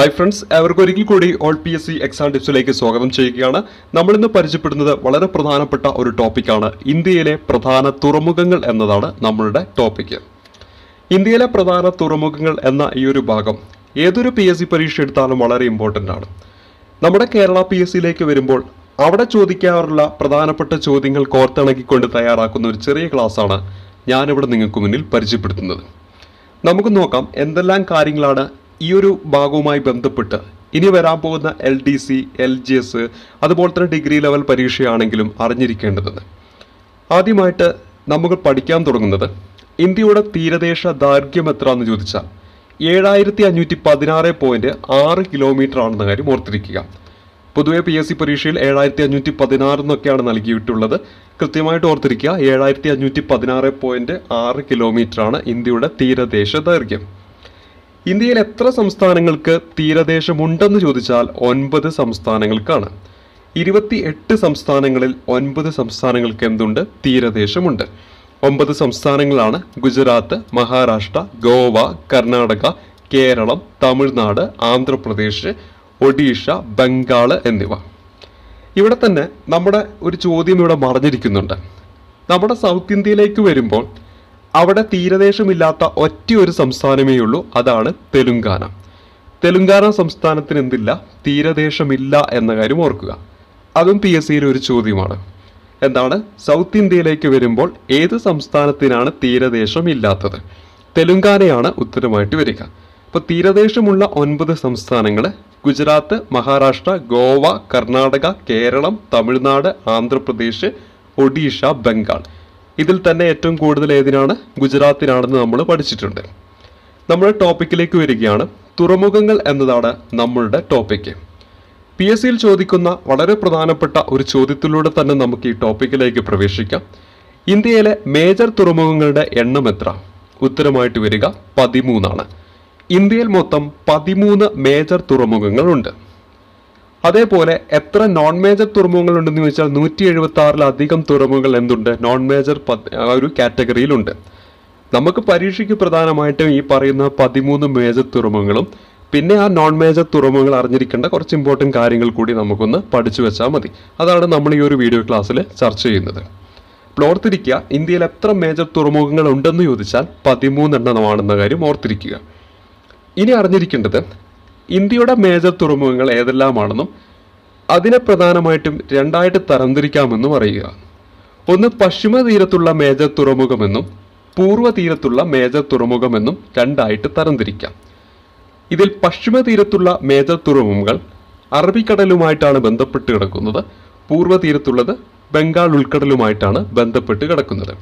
Hi friends, എവർക്കും ഒരിക്കൽ കൂടി all PSC exam ടിപ്സിലേക്ക് സ്വാഗതം ചെയ്യുകയാണ്. നമ്മളിന്ന് പരിചയപ്പെടുന്നത് വളരെ പ്രധാനപ്പെട്ട ഒരു ടോപ്പിക്കാണ്. ഇന്ത്യയിലെ പ്രധാന തുറമുഖങ്ങൾ എന്നതാണ് നമ്മളുടെ ടോപ്പിക്ക്. ഇന്ത്യയിലെ പ്രധാന തുറമുഖങ്ങൾ എന്ന ഈ ഒരു ഭാഗം ഏതൊരു PSC പരീക്ഷ എടുത്താലും വളരെ ഇമ്പോർട്ടൻ്റ് ആണ്. നമ്മുടെ കേരള PSCയിലേക്ക് വരുമ്പോൾ അവിടെ ചോദിക്കാറുള്ള പ്രധാനപ്പെട്ട ചോദ്യങ്ങൾ കോർത്തിണക്കിക്കൊണ്ട് തയ്യാറാക്കുന്ന ഒരു ചെറിയ ക്ലാസ്സാണ് ഞാനിവിടെ നിങ്ങൾക്ക് മുന്നിൽ പരിചയപ്പെടുത്തുന്നത്. നമുക്ക് നോക്കാം എന്തെല്ലാം കാര്യങ്ങളാണ് ഈ ഒരു ഭാഗവുമായി ബന്ധപ്പെട്ട് ഇനി വരാൻ പോകുന്ന LDC, LGS അതുപോലെ തന്നെ ഡിഗ്രി ലെവൽ പരീക്ഷയാണെങ്കിലും അറിഞ്ഞിരിക്കേണ്ടതെന്ന്. ആദ്യമായിട്ട് നമുക്ക് പഠിക്കാൻ തുടങ്ങുന്നത് ഇന്ത്യയുടെ തീരദേശ ദൈർഘ്യം എത്രയാണെന്ന് ചോദിച്ചാൽ 7516.6 കിലോമീറ്റർ ആണെന്ന കാര്യം ഓർത്തിരിക്കുക. പൊതുവെ PSC പരീക്ഷയിൽ 7516 എന്നൊക്കെയാണ് നൽകിയിട്ടുള്ളത്. കൃത്യമായിട്ട് ഓർത്തിരിക്കുക, 7516.6 കിലോമീറ്റർ ആണ് ഇന്ത്യയുടെ തീരദേശ ദൈർഘ്യം. ഇന്ത്യയിൽ എത്ര സംസ്ഥാനങ്ങൾക്ക് തീരദേശമുണ്ടെന്ന് ചോദിച്ചാൽ 9 സംസ്ഥാനങ്ങൾക്കാണ്. 28 സംസ്ഥാനങ്ങളിൽ 9 സംസ്ഥാനങ്ങൾക്ക് എന്തുണ്ട്? തീരദേശമുണ്ട്. 9 സംസ്ഥാനങ്ങളാണ് ഗുജറാത്ത്, മഹാരാഷ്ട്ര, ഗോവ, കർണാടക, കേരളം, തമിഴ്നാട്, ആന്ധ്രാപ്രദേശ്, ഒഡീഷ, ബംഗാൾ എന്നിവ. ഇവിടെ തന്നെ നമ്മുടെ ഒരു ചോദ്യം ഇവിടെ മറഞ്ഞിരിക്കുന്നുണ്ട്. നമ്മുടെ സൗത്ത് ഇന്ത്യയിലേക്ക് വരുമ്പോൾ അവിടെ തീരദേശമില്ലാത്ത ഒറ്റയൊരു സംസ്ഥാനമേ ഉള്ളൂ, അതാണ് തെലുങ്കാന. തെലുങ്കാന സംസ്ഥാനത്തിന് എന്തില്ല? തീരദേശമില്ല എന്ന കാര്യം ഓർക്കുക. അതും PSCയിലെ ഒരു ചോദ്യമാണ്. എന്താണ്? സൗത്ത് ഇന്ത്യയിലേക്ക് വരുമ്പോൾ ഏത് സംസ്ഥാനത്തിനാണ് തീരദേശം ഇല്ലാത്തത്? തെലുങ്കാനയാണ് ഉത്തരമായിട്ട് വരിക. അപ്പോൾ തീരദേശമുള്ള 9 സംസ്ഥാനങ്ങൾ ഗുജറാത്ത്, മഹാരാഷ്ട്ര, ഗോവ, കർണാടക, കേരളം, തമിഴ്നാട്, ആന്ധ്രാപ്രദേശ്, ഒഡീഷ, ബംഗാൾ. ഇതിൽ തന്നെ ഏറ്റവും കൂടുതൽ ഏതിനാണ്? ഗുജറാത്തിനാണെന്ന് നമ്മൾ പഠിച്ചിട്ടുണ്ട്. നമ്മുടെ ടോപ്പിക്കിലേക്ക് വരികയാണ്. തുറമുഖങ്ങൾ എന്നതാണ് നമ്മളുടെ ടോപ്പിക്ക്. PSCയിൽ ചോദിക്കുന്ന വളരെ പ്രധാനപ്പെട്ട ഒരു ചോദ്യത്തിലൂടെ തന്നെ നമുക്ക് ഈ ടോപ്പിക്കിലേക്ക് പ്രവേശിക്കാം. ഇന്ത്യയിലെ മേജർ തുറമുഖങ്ങളുടെ എണ്ണം എത്ര? ഉത്തരമായിട്ട് വരിക 13 ആണ്. ഇന്ത്യയിൽ മൊത്തം 13 മേജർ തുറമുഖങ്ങളുണ്ട്. അതേപോലെ എത്ര നോൺ മേജർ തുറമുഖങ്ങൾ ഉണ്ടെന്ന് ചോദിച്ചാൽ 176-ലധികം തുറമുഖങ്ങൾ എന്തുണ്ട്? നോൺ മേജർ ഒരു കാറ്റഗറിയിലുണ്ട്. നമുക്ക് പരീക്ഷയ്ക്ക് പ്രധാനമായിട്ടും ഈ പറയുന്ന 13 മേജർ തുറമുഖങ്ങളും പിന്നെ ആ നോൺ മേജർ തുറമുഖങ്ങൾ അറിഞ്ഞിരിക്കേണ്ട കുറച്ച് ഇമ്പോർട്ടൻറ്റ് കാര്യങ്ങൾ കൂടി നമുക്കൊന്ന് പഠിച്ചു വെച്ചാൽ മതി. അതാണ് നമ്മൾ ഈ ഒരു വീഡിയോ ക്ലാസ്സിൽ ചർച്ച ചെയ്യുന്നത്. അപ്പോൾ ഓർത്തിരിക്കുക, ഇന്ത്യയിൽ എത്ര മേജർ തുറമുഖങ്ങൾ ഉണ്ടെന്ന് ചോദിച്ചാൽ 13 എണ്ണമാണെന്ന കാര്യം ഓർത്തിരിക്കുക. ഇനി അറിഞ്ഞിരിക്കേണ്ടത് ഇന്ത്യയുടെ മേജർ തുറമുഖങ്ങൾ ഏതെല്ലാമാണെന്നും അതിനെ പ്രധാനമായിട്ടും രണ്ടായിട്ട് തരംതിരിക്കാമെന്നും അറിയുക. ഒന്ന് പശ്ചിമ തീരത്തുള്ള മേജർ തുറമുഖമെന്നും പൂർവ്വ തീരത്തുള്ള മേജർ തുറമുഖമെന്നും രണ്ടായിട്ട് തരംതിരിക്കാം. ഇതിൽ പശ്ചിമ തീരത്തുള്ള മേജർ തുറമുഖങ്ങൾ അറബിക്കടലുമായിട്ടാണ് ബന്ധപ്പെട്ട് കിടക്കുന്നത്. പൂർവ്വ തീരത്തുള്ളത് ബംഗാൾ ഉൾക്കടലുമായിട്ടാണ് ബന്ധപ്പെട്ട് കിടക്കുന്നത്.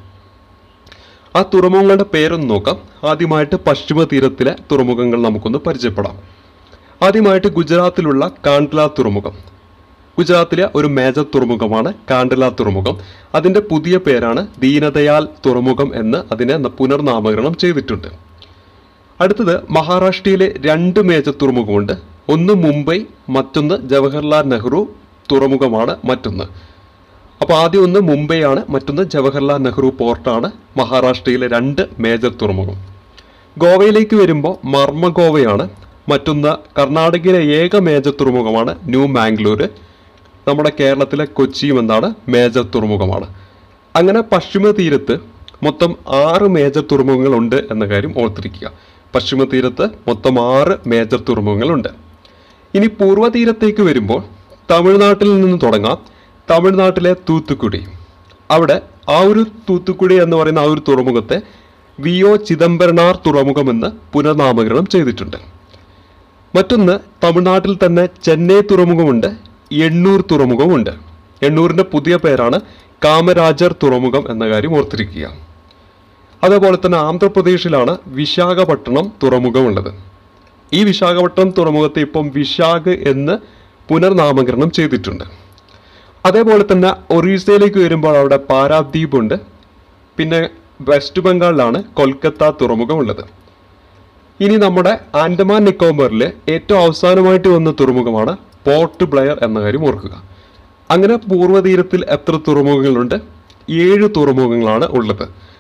ആ തുറമുഖങ്ങളുടെ പേരൊന്ന് നോക്കാം. ആദ്യമായിട്ട് പശ്ചിമ തീരത്തിലെ തുറമുഖങ്ങൾ നമുക്കൊന്ന് പരിചയപ്പെടാം. ആദ്യമായിട്ട് ഗുജറാത്തിലുള്ള കാണ്ഡ്ല തുറമുഖം. ഗുജറാത്തിലെ ഒരു മേജർ തുറമുഖമാണ് കാണ്ഡ്ല തുറമുഖം. അതിൻ്റെ പുതിയ പേരാണ് ദീനദയാൽ തുറമുഖം എന്ന് അതിനെ പുനർനാമകരണം ചെയ്തിട്ടുണ്ട്. അടുത്തത് മഹാരാഷ്ട്രയിലെ 2 മേജർ തുറമുഖമുണ്ട്. ഒന്ന് മുംബൈ, മറ്റൊന്ന് ജവഹർലാൽ നെഹ്റു തുറമുഖമാണ് മറ്റൊന്ന്. അപ്പോൾ ആദ്യം ഒന്ന് മുംബൈ ആണ്, മറ്റൊന്ന് ജവഹർലാൽ നെഹ്റു പോർട്ടാണ് മഹാരാഷ്ട്രയിലെ 2 മേജർ തുറമുഖം. ഗോവയിലേക്ക് വരുമ്പോൾ മർമഗോവയാണ്. മറ്റൊന്ന് കർണാടകയിലെ ഏക മേജർ തുറമുഖമാണ് ന്യൂ മാംഗ്ലൂർ. നമ്മുടെ കേരളത്തിലെ കൊച്ചിയും എന്താണ്? മേജർ തുറമുഖമാണ്. അങ്ങനെ പശ്ചിമ തീരത്ത് മൊത്തം 6 മേജർ തുറമുഖങ്ങളുണ്ട് എന്ന കാര്യം ഓർത്തിരിക്കുക. പശ്ചിമ തീരത്ത് മൊത്തം 6 മേജർ തുറമുഖങ്ങളുണ്ട്. ഇനി പൂർവ്വ തീരത്തേക്ക് വരുമ്പോൾ തമിഴ്നാട്ടിൽ നിന്ന് തുടങ്ങാം. തമിഴ്നാട്ടിലെ തൂത്തുക്കുടി. അവിടെ ആ ഒരു തൂത്തുക്കുടി എന്ന് പറയുന്ന ആ ഒരു തുറമുഖത്തെ VO ചിദംബരനാർ തുറമുഖമെന്ന് പുനർനാമകരണം ചെയ്തിട്ടുണ്ട്. മറ്റൊന്ന് തമിഴ്നാട്ടിൽ തന്നെ ചെന്നൈ തുറമുഖമുണ്ട്, എണ്ണൂർ തുറമുഖമുണ്ട്. എണ്ണൂരിൻ്റെ പുതിയ പേരാണ് കാമരാജർ തുറമുഖം എന്ന കാര്യം ഓർത്തിരിക്കുക. അതേപോലെ തന്നെ ആന്ധ്രാപ്രദേശിലാണ് വിശാഖപട്ടണം തുറമുഖമുള്ളത്. ഈ വിശാഖപട്ടണം തുറമുഖത്തെ ഇപ്പം വിശാഖ് എന്ന് പുനർനാമകരണം ചെയ്തിട്ടുണ്ട്. അതേപോലെ തന്നെ ഒറീസയിലേക്ക് വരുമ്പോൾ അവിടെ പാരാദ്വീപ് ഉണ്ട്. പിന്നെ വെസ്റ്റ് ബംഗാളിലാണ് കൊൽക്കത്ത തുറമുഖമുള്ളത്. ഇനി നമ്മുടെ ആൻഡമാൻ നിക്കോബാറിൽ ഏറ്റവും അവസാനമായിട്ട് വന്ന തുറമുഖമാണ് പോർട്ട് ബ്ലെയർ എന്ന കാര്യം ഓർക്കുക. അങ്ങനെ പൂർവ്വ തീരത്തിൽ എത്ര തുറമുഖങ്ങളുണ്ട്? 7 തുറമുഖങ്ങളാണ് ഉള്ളത്.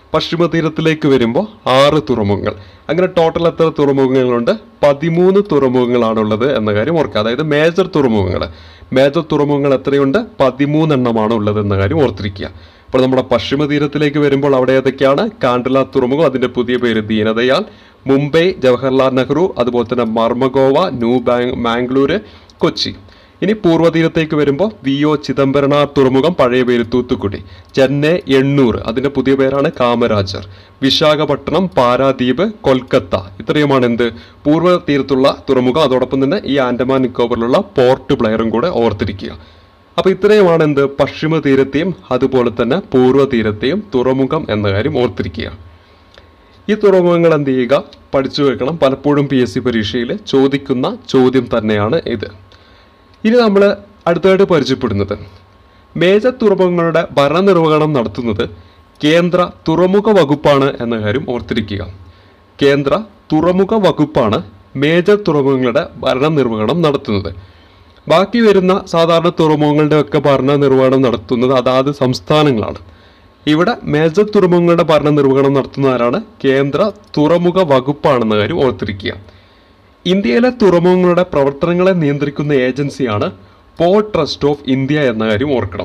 പശ്ചിമ തീരത്തിലേക്ക് വരുമ്പോൾ 6 തുറമുഖങ്ങൾ. അങ്ങനെ ടോട്ടൽ എത്ര തുറമുഖങ്ങളുണ്ട്? 13 തുറമുഖങ്ങളാണുള്ളത് എന്ന കാര്യം ഓർക്കുക. അതായത് മേജർ തുറമുഖങ്ങൾ എത്രയുണ്ട്? 13 എണ്ണമാണ് ഉള്ളത് എന്ന കാര്യം ഓർത്തിരിക്കുക. അപ്പോൾ നമ്മുടെ പശ്ചിമ തീരത്തിലേക്ക് വരുമ്പോൾ അവിടെ ഏതൊക്കെയാണ്? കാണ്ഡല തുറമുഖം, അതിന്റെ പുതിയ പേര് ദീനദയാൽ, മുംബൈ, ജവഹർലാൽ നെഹ്റു, അതുപോലെ തന്നെ മർമഗോവ, മാംഗ്ലൂര്, കൊച്ചി. ഇനി പൂർവ്വതീരത്തേക്ക് വരുമ്പോൾ VO ചിദംബരനാർ തുറമുഖം, പഴയ പേര് തൂത്തുക്കുടി, ചെന്നൈ, എണ്ണൂർ, അതിന്റെ പുതിയ പേരാണ് കാമരാജർ, വിശാഖപട്ടണം, പാരാദ്വീപ്, കൊൽക്കത്ത. ഇത്രയുമാണ് എന്ത്? പൂർവ്വ തീരത്തുള്ള തുറമുഖം. അതോടൊപ്പം തന്നെ ഈ ആൻഡമാൻ നിക്കോബറിലുള്ള പോർട്ട് ബ്ലെയറും കൂടെ ഓർത്തിരിക്കുക. അപ്പൊ ഇത്രയുമാണ് എന്ത്? പശ്ചിമ തീരത്തെയും അതുപോലെ തന്നെ പൂർവ്വ തീരത്തെയും തുറമുഖം എന്ന കാര്യം ഓർത്തിരിക്കുക. ഈ തുറമുഖങ്ങൾ എന്ത് ചെയ്യുക? പഠിച്ചു വെക്കണം. പലപ്പോഴും PSC പരീക്ഷയിൽ ചോദിക്കുന്ന ചോദ്യം തന്നെയാണ് ഇത്. ഇനി നമ്മൾ അടുത്തതായിട്ട് പരിചയപ്പെടുന്നത് മേജർ തുറമുഖങ്ങളുടെ ഭരണനിർവഹണം നടത്തുന്നത് കേന്ദ്ര തുറമുഖ വകുപ്പാണ് എന്ന കാര്യം ഓർത്തിരിക്കുക. കേന്ദ്ര തുറമുഖ വകുപ്പാണ് മേജർ തുറമുഖങ്ങളുടെ ഭരണനിർവഹണം നടത്തുന്നത്. ബാക്കി വരുന്ന സാധാരണ തുറമുഖങ്ങളുടെ ഒക്കെ ഭരണനിർവഹണം നടത്തുന്നത് അതാത് സംസ്ഥാനങ്ങളാണ്. ഇവിടെ മേജർ തുറമുഖങ്ങളുടെ ഭരണനിർവഹണം നടത്തുന്ന ആരാണ്? കേന്ദ്ര തുറമുഖ വകുപ്പാണെന്ന കാര്യം ഓർത്തിരിക്കുക. ഇന്ത്യയിലെ തുറമുഖങ്ങളുടെ പ്രവർത്തനങ്ങളെ നിയന്ത്രിക്കുന്ന ഏജൻസിയാണ് പോർട്ട് ട്രസ്റ്റ് ഓഫ് ഇന്ത്യ എന്ന കാര്യം ഓർക്കണം.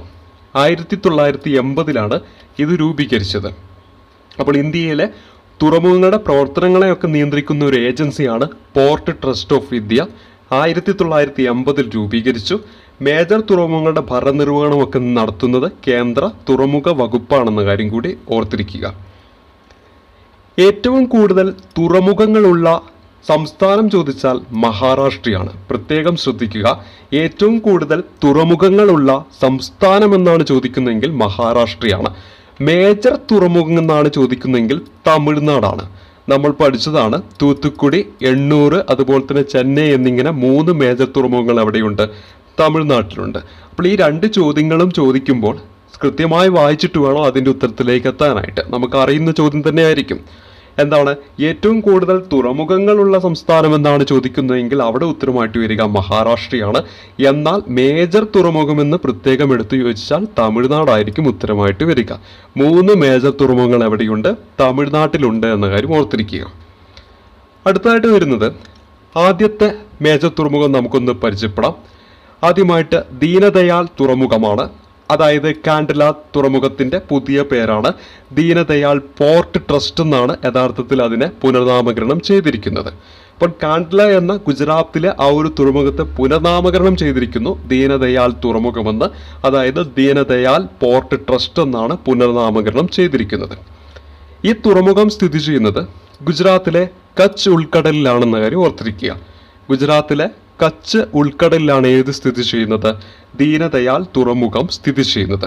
1980 ഇത് രൂപീകരിച്ചത്. അപ്പോൾ ഇന്ത്യയിലെ തുറമുഖങ്ങളുടെ പ്രവർത്തനങ്ങളെയൊക്കെ നിയന്ത്രിക്കുന്ന ഒരു ഏജൻസിയാണ് പോർട്ട് ട്രസ്റ്റ് ഓഫ് ഇന്ത്യ. 1980 രൂപീകരിച്ചു. മേജർ തുറമുഖങ്ങളുടെ ഭരണനിർവഹണമൊക്കെ നടത്തുന്നത് കേന്ദ്ര തുറമുഖ വകുപ്പാണെന്ന കാര്യം കൂടി ഓർത്തിരിക്കുക. ഏറ്റവും കൂടുതൽ തുറമുഖങ്ങളുള്ള സംസ്ഥാനം ചോദിച്ചാൽ മഹാരാഷ്ട്രയാണ്. പ്രത്യേകം ശ്രദ്ധിക്കുക. ഏറ്റവും കൂടുതൽ തുറമുഖങ്ങളുള്ള സംസ്ഥാനം എന്നാണ് ചോദിക്കുന്നതെങ്കിൽ മഹാരാഷ്ട്രയാണ്. മേജർ തുറമുഖം എന്നാണ് ചോദിക്കുന്നതെങ്കിൽ തമിഴ്നാടാണ്. നമ്മൾ പഠിച്ചതാണ് തൂത്തുക്കുടി, എണ്ണൂർ, അതുപോലെ തന്നെ ചെന്നൈ എന്നിങ്ങനെ 3 മേജർ തുറമുഖങ്ങൾ എവിടെയുണ്ട്? തമിഴ്നാട്ടിലുണ്ട്. അപ്പോൾ ഈ 2 ചോദ്യങ്ങളും ചോദിക്കുമ്പോൾ കൃത്യമായി വായിച്ചിട്ട് വേണം അതിൻ്റെ ഉത്തരത്തിലേക്ക് എത്താനായിട്ട്. നമുക്ക് അറിയുന്ന ചോദ്യം തന്നെയായിരിക്കും. എന്താണ്? ഏറ്റവും കൂടുതൽ തുറമുഖങ്ങളുള്ള സംസ്ഥാനം എന്നാണ് ചോദിക്കുന്നതെങ്കിൽ അവിടെ ഉത്തരമായിട്ട് വരിക മഹാരാഷ്ട്രയാണ്. എന്നാൽ മേജർ തുറമുഖം എന്ന് പ്രത്യേകം എടുത്തു ചോദിച്ചാൽ തമിഴ്നാടായിരിക്കും ഉത്തരമായിട്ട് വരിക. 3 മേജർ തുറമുഖങ്ങൾ എവിടെയുണ്ട്? തമിഴ്നാട്ടിലുണ്ട് എന്ന കാര്യം ഓർത്തിരിക്കുക. അടുത്തതായിട്ട് വരുന്നത് ആദ്യത്തെ മേജർ തുറമുഖം നമുക്കൊന്ന് പരിചയപ്പെടാം. ആദ്യമായിട്ട് ദീനദയാൽ തുറമുഖമാണ്. അതായത് കാണ്ഡല തുറമുഖത്തിന്റെ പുതിയ പേരാണ് ദീനദയാൽ പോർട്ട് ട്രസ്റ്റ് എന്നാണ് യഥാർത്ഥത്തിൽ അതിനെ പുനർനാമകരണം ചെയ്തിരിക്കുന്നത്. അപ്പോൾ കാണ്ഡല എന്ന ഗുജറാത്തിലെ ആ ഒരു തുറമുഖത്തെ പുനർനാമകരണം ചെയ്തിരിക്കുന്നു ദീനദയാൽ തുറമുഖമെന്ന്. അതായത് ദീനദയാൽ പോർട്ട് ട്രസ്റ്റ് എന്നാണ് പുനർനാമകരണം ചെയ്തിരിക്കുന്നത്. ഈ തുറമുഖം സ്ഥിതി ചെയ്യുന്നത് ഗുജറാത്തിലെ കച്ച് ഉൾക്കടലിലാണെന്ന കാര്യം ഓർത്തിരിക്കുക. ഗുജറാത്തിലെ കച്ച് ഉൾക്കടലിലാണ് ഏത് സ്ഥിതി ചെയ്യുന്നത്? ദീനദയാൽ തുറമുഖം സ്ഥിതി ചെയ്യുന്നത്.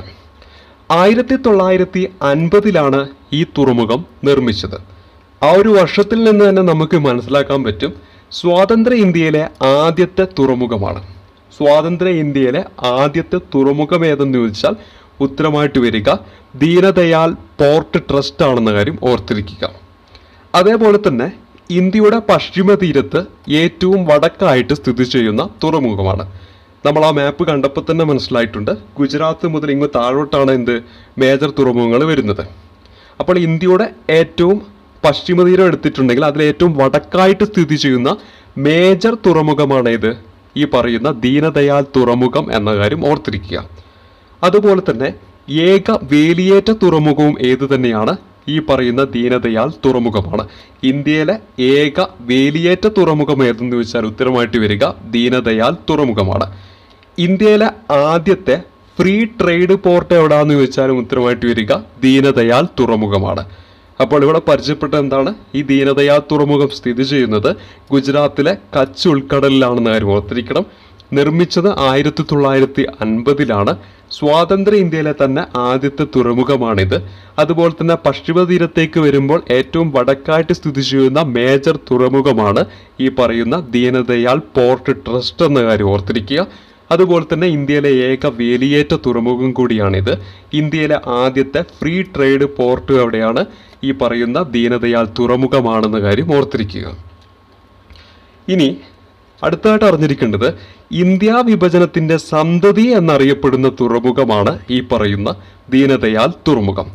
1950 ഈ തുറമുഖം നിർമ്മിച്ചത്. ആ ഒരു വർഷത്തിൽ നിന്ന് തന്നെ നമുക്ക് മനസ്സിലാക്കാൻ പറ്റും സ്വാതന്ത്ര്യ ഇന്ത്യയിലെ ആദ്യത്തെ തുറമുഖമാണ്. സ്വാതന്ത്ര്യ ഇന്ത്യയിലെ ആദ്യത്തെ തുറമുഖം ഏതെന്ന് ചോദിച്ചാൽ ഉത്തരമായിട്ട് വരിക ദീനദയാൽ പോർട്ട് ട്രസ്റ്റ് ആണെന്ന കാര്യം ഓർത്തിരിക്കുക. അതേപോലെ തന്നെ ഇന്ത്യയുടെ പശ്ചിമ തീരത്ത് ഏറ്റവും വടക്കായിട്ട് സ്ഥിതി ചെയ്യുന്ന തുറമുഖമാണ്. നമ്മൾ ആ മാപ്പ് കണ്ടപ്പോൾ തന്നെ മനസ്സിലായിട്ടുണ്ട് ഗുജറാത്ത് മുതൽ ഇങ്ങ് താഴോട്ടാണ് എന്ത് മേജർ തുറമുഖങ്ങൾ വരുന്നത്. അപ്പോൾ ഇന്ത്യയുടെ ഏറ്റവും പശ്ചിമ തീരം എടുത്തിട്ടുണ്ടെങ്കിൽ അതിൽ ഏറ്റവും വടക്കായിട്ട് സ്ഥിതി ചെയ്യുന്ന മേജർ തുറമുഖമാണ് ഇത് ഈ പറയുന്ന ദീനദയാൽ തുറമുഖം എന്ന കാര്യം ഓർത്തിരിക്കുക. അതുപോലെ തന്നെ ഏക വേലിയേറ്റ തുറമുഖവും ഏത് തന്നെയാണ്? ഈ പറയുന്ന ദീനദയാൽ തുറമുഖമാണ്. ഇന്ത്യയിലെ ഏക വേലിയേറ്റ തുറമുഖം ഏതെന്ന് ചോദിച്ചാൽ ഉത്തരമായിട്ട് വരിക ദീനദയാൽ തുറമുഖമാണ്. ഇന്ത്യയിലെ ആദ്യത്തെ ഫ്രീ ട്രേഡ് പോർട്ട് എവിടാന്ന് ചോദിച്ചാലും ഉത്തരമായിട്ട് വരിക ദീനദയാൽ തുറമുഖമാണ്. അപ്പോൾ ഇവിടെ പരിചയപ്പെട്ട എന്താണ്? ഈ ദീനദയാൽ തുറമുഖം സ്ഥിതി ചെയ്യുന്നത് ഗുജറാത്തിലെ കച്ച് ഉൾക്കടലിലാണെന്ന് കാര്യം ഓർത്തിരിക്കണം. നിർമ്മിച്ചത് 1950 സ്വാതന്ത്ര്യ ഇന്ത്യയിലെ തന്നെ ആദ്യത്തെ തുറമുഖമാണിത്. അതുപോലെ തന്നെ പശ്ചിമ തീരത്തേക്ക് വരുമ്പോൾ ഏറ്റവും വടക്കായിട്ട് സ്ഥിതി ചെയ്യുന്ന മേജർ തുറമുഖമാണ് ഈ പറയുന്ന ദീനദയാൽ പോർട്ട് ട്രസ്റ്റ് എന്ന കാര്യം ഓർത്തിരിക്കുക. അതുപോലെ തന്നെ ഇന്ത്യയിലെ ഏക വേലിയേറ്റ തുറമുഖം കൂടിയാണിത്. ഇന്ത്യയിലെ ആദ്യത്തെ ഫ്രീ ട്രേഡ് പോർട്ട് എവിടെയാണ്? ഈ പറയുന്ന ദീനദയാൽ തുറമുഖമാണെന്ന കാര്യം ഓർത്തിരിക്കുക. ഇനി അടുത്തതായിട്ട് അറിഞ്ഞിരിക്കേണ്ടത് ഇന്ത്യ വിഭജനത്തിന്റെ സന്തതി എന്നറിയപ്പെടുന്ന തുറമുഖമാണ് ഈ പറയുന്ന ദീനദയാൽ തുറമുഖം.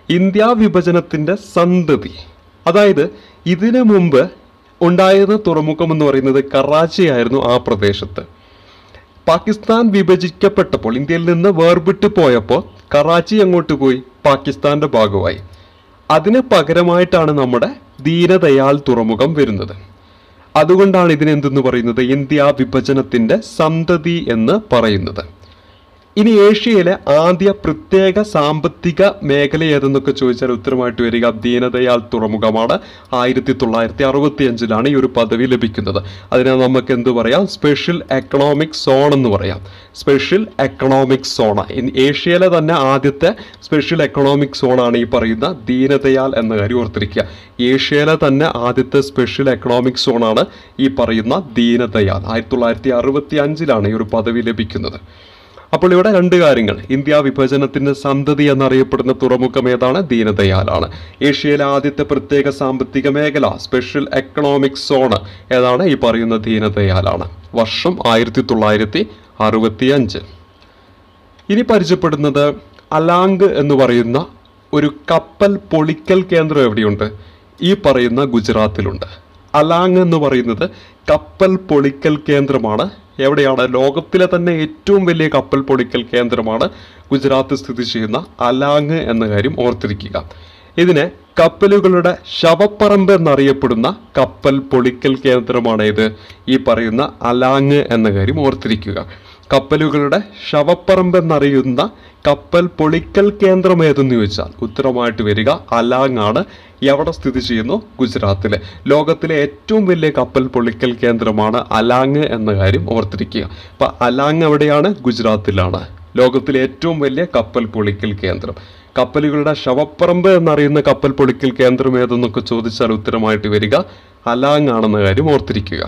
ഇന്ത്യ വിഭജനത്തിൻ്റെ സന്തതി, അതായത് ഇതിനു മുമ്പ് ഉണ്ടായിരുന്ന തുറമുഖം എന്ന് പറയുന്നത് കറാച്ചി ആയിരുന്നു. ആ പ്രദേശത്ത് പാകിസ്ഥാൻ വിഭജിക്കപ്പെട്ടപ്പോൾ, ഇന്ത്യയിൽ നിന്ന് വേർപെട്ട് പോയപ്പോൾ കറാച്ചി അങ്ങോട്ട് പോയി, പാകിസ്ഥാന്റെ ഭാഗമായി. അതിന് പകരമായിട്ടാണ് നമ്മുടെ ദീനദയാൽ തുറമുഖം വരുന്നത്. അതുകൊണ്ടാണ് ഇതിനെന്തെന്ന് പറയുന്നത്, ഇന്ത്യ വിഭജനത്തിന്റെ സന്തതി എന്ന് പറയുന്നത്. ഇനി ഏഷ്യയിലെ ആദ്യ പ്രത്യേക സാമ്പത്തിക മേഖല ഏതെന്നൊക്കെ ചോദിച്ചാൽ ഉത്തരമായിട്ട് വരിക ദീനദയാൽ തുറമുഖമാണ്. 1965 ഈ ഒരു പദവി ലഭിക്കുന്നത്. അതിനെ നമുക്ക് എന്ത് പറയാം, സ്പെഷ്യൽ എക്കണോമിക് സോൺ എന്ന് പറയാം. സ്പെഷ്യൽ എക്കണോമിക് സോൺ, ഏഷ്യയിലെ തന്നെ ആദ്യത്തെ സ്പെഷ്യൽ എക്കണോമിക് സോണാണ് ഈ പറയുന്ന ദീനദയാൽ എന്ന കാര്യം ഓർത്തിരിക്കുക. ഏഷ്യയിലെ തന്നെ ആദ്യത്തെ സ്പെഷ്യൽ എക്കണോമിക് സോണാണ് ഈ പറയുന്ന ദീനദയാൽ. 1965 ഈ ഒരു പദവി ലഭിക്കുന്നത്. അപ്പോൾ ഇവിടെ രണ്ട് കാര്യങ്ങൾ, ഇന്ത്യ വിഭജനത്തിന്റെ സന്തതി എന്നറിയപ്പെടുന്ന തുറമുഖം ഏതാണ്, ദീനദയാലാണ്. ഏഷ്യയിലെ ആദ്യത്തെ പ്രത്യേക സാമ്പത്തിക മേഖല സ്പെഷ്യൽ എക്കണോമിക് സോൺ ഏതാണ്, ഈ പറയുന്ന ദീനദയാലാണ്. വർഷം 1965. ഇനി പരിചയപ്പെടുന്നത് അലാങ് എന്ന് പറയുന്ന ഒരു കപ്പൽ പൊളിക്കൽ കേന്ദ്രം എവിടെയുണ്ട്, ഈ പറയുന്ന ഗുജറാത്തിലുണ്ട്. അലാങ് എന്ന് പറയുന്നത് കപ്പൽ പൊളിക്കൽ കേന്ദ്രമാണ്. എവിടെയാണ്, ലോകത്തിലെ തന്നെ ഏറ്റവും വലിയ കപ്പൽ പൊളിക്കൽ കേന്ദ്രമാണ് ഗുജറാത്ത് സ്ഥിതി ചെയ്യുന്ന അലാങ് എന്ന കാര്യം ഓർത്തിരിക്കുക. ഇതിനെ കപ്പലുകളുടെ ശവപ്പറമ്പ് എന്നറിയപ്പെടുന്ന കപ്പൽ പൊളിക്കൽ കേന്ദ്രമാണ് ഇത്, ഈ പറയുന്ന അലാങ് എന്ന കാര്യം ഓർത്തിരിക്കുക. കപ്പലുകളുടെ ശവപ്പറമ്പ് എന്നറിയുന്ന കപ്പൽ പൊളിക്കൽ കേന്ദ്രം ഏതെന്ന് ചോദിച്ചാൽ ഉത്തരമായിട്ട് വരിക അലാങ് ആണ്. എവിടെ സ്ഥിതി ചെയ്യുന്നു, ഗുജറാത്തിലെ. ലോകത്തിലെ ഏറ്റവും വലിയ കപ്പൽ പൊളിക്കൽ കേന്ദ്രമാണ് അലാങ് എന്ന കാര്യം ഓർത്തിരിക്കുക. അപ്പൊ അലാങ് എവിടെയാണ്, ഗുജറാത്തിലാണ്. ലോകത്തിലെ ഏറ്റവും വലിയ കപ്പൽ പൊളിക്കൽ കേന്ദ്രം. കപ്പലുകളുടെ ശവപ്പറമ്പ് എന്നറിയുന്ന കപ്പൽ പൊളിക്കൽ കേന്ദ്രം ഏതെന്നൊക്കെ ചോദിച്ചാൽ ഉത്തരമായിട്ട് വരിക അലാങ് ആണെന്ന കാര്യം ഓർത്തിരിക്കുക.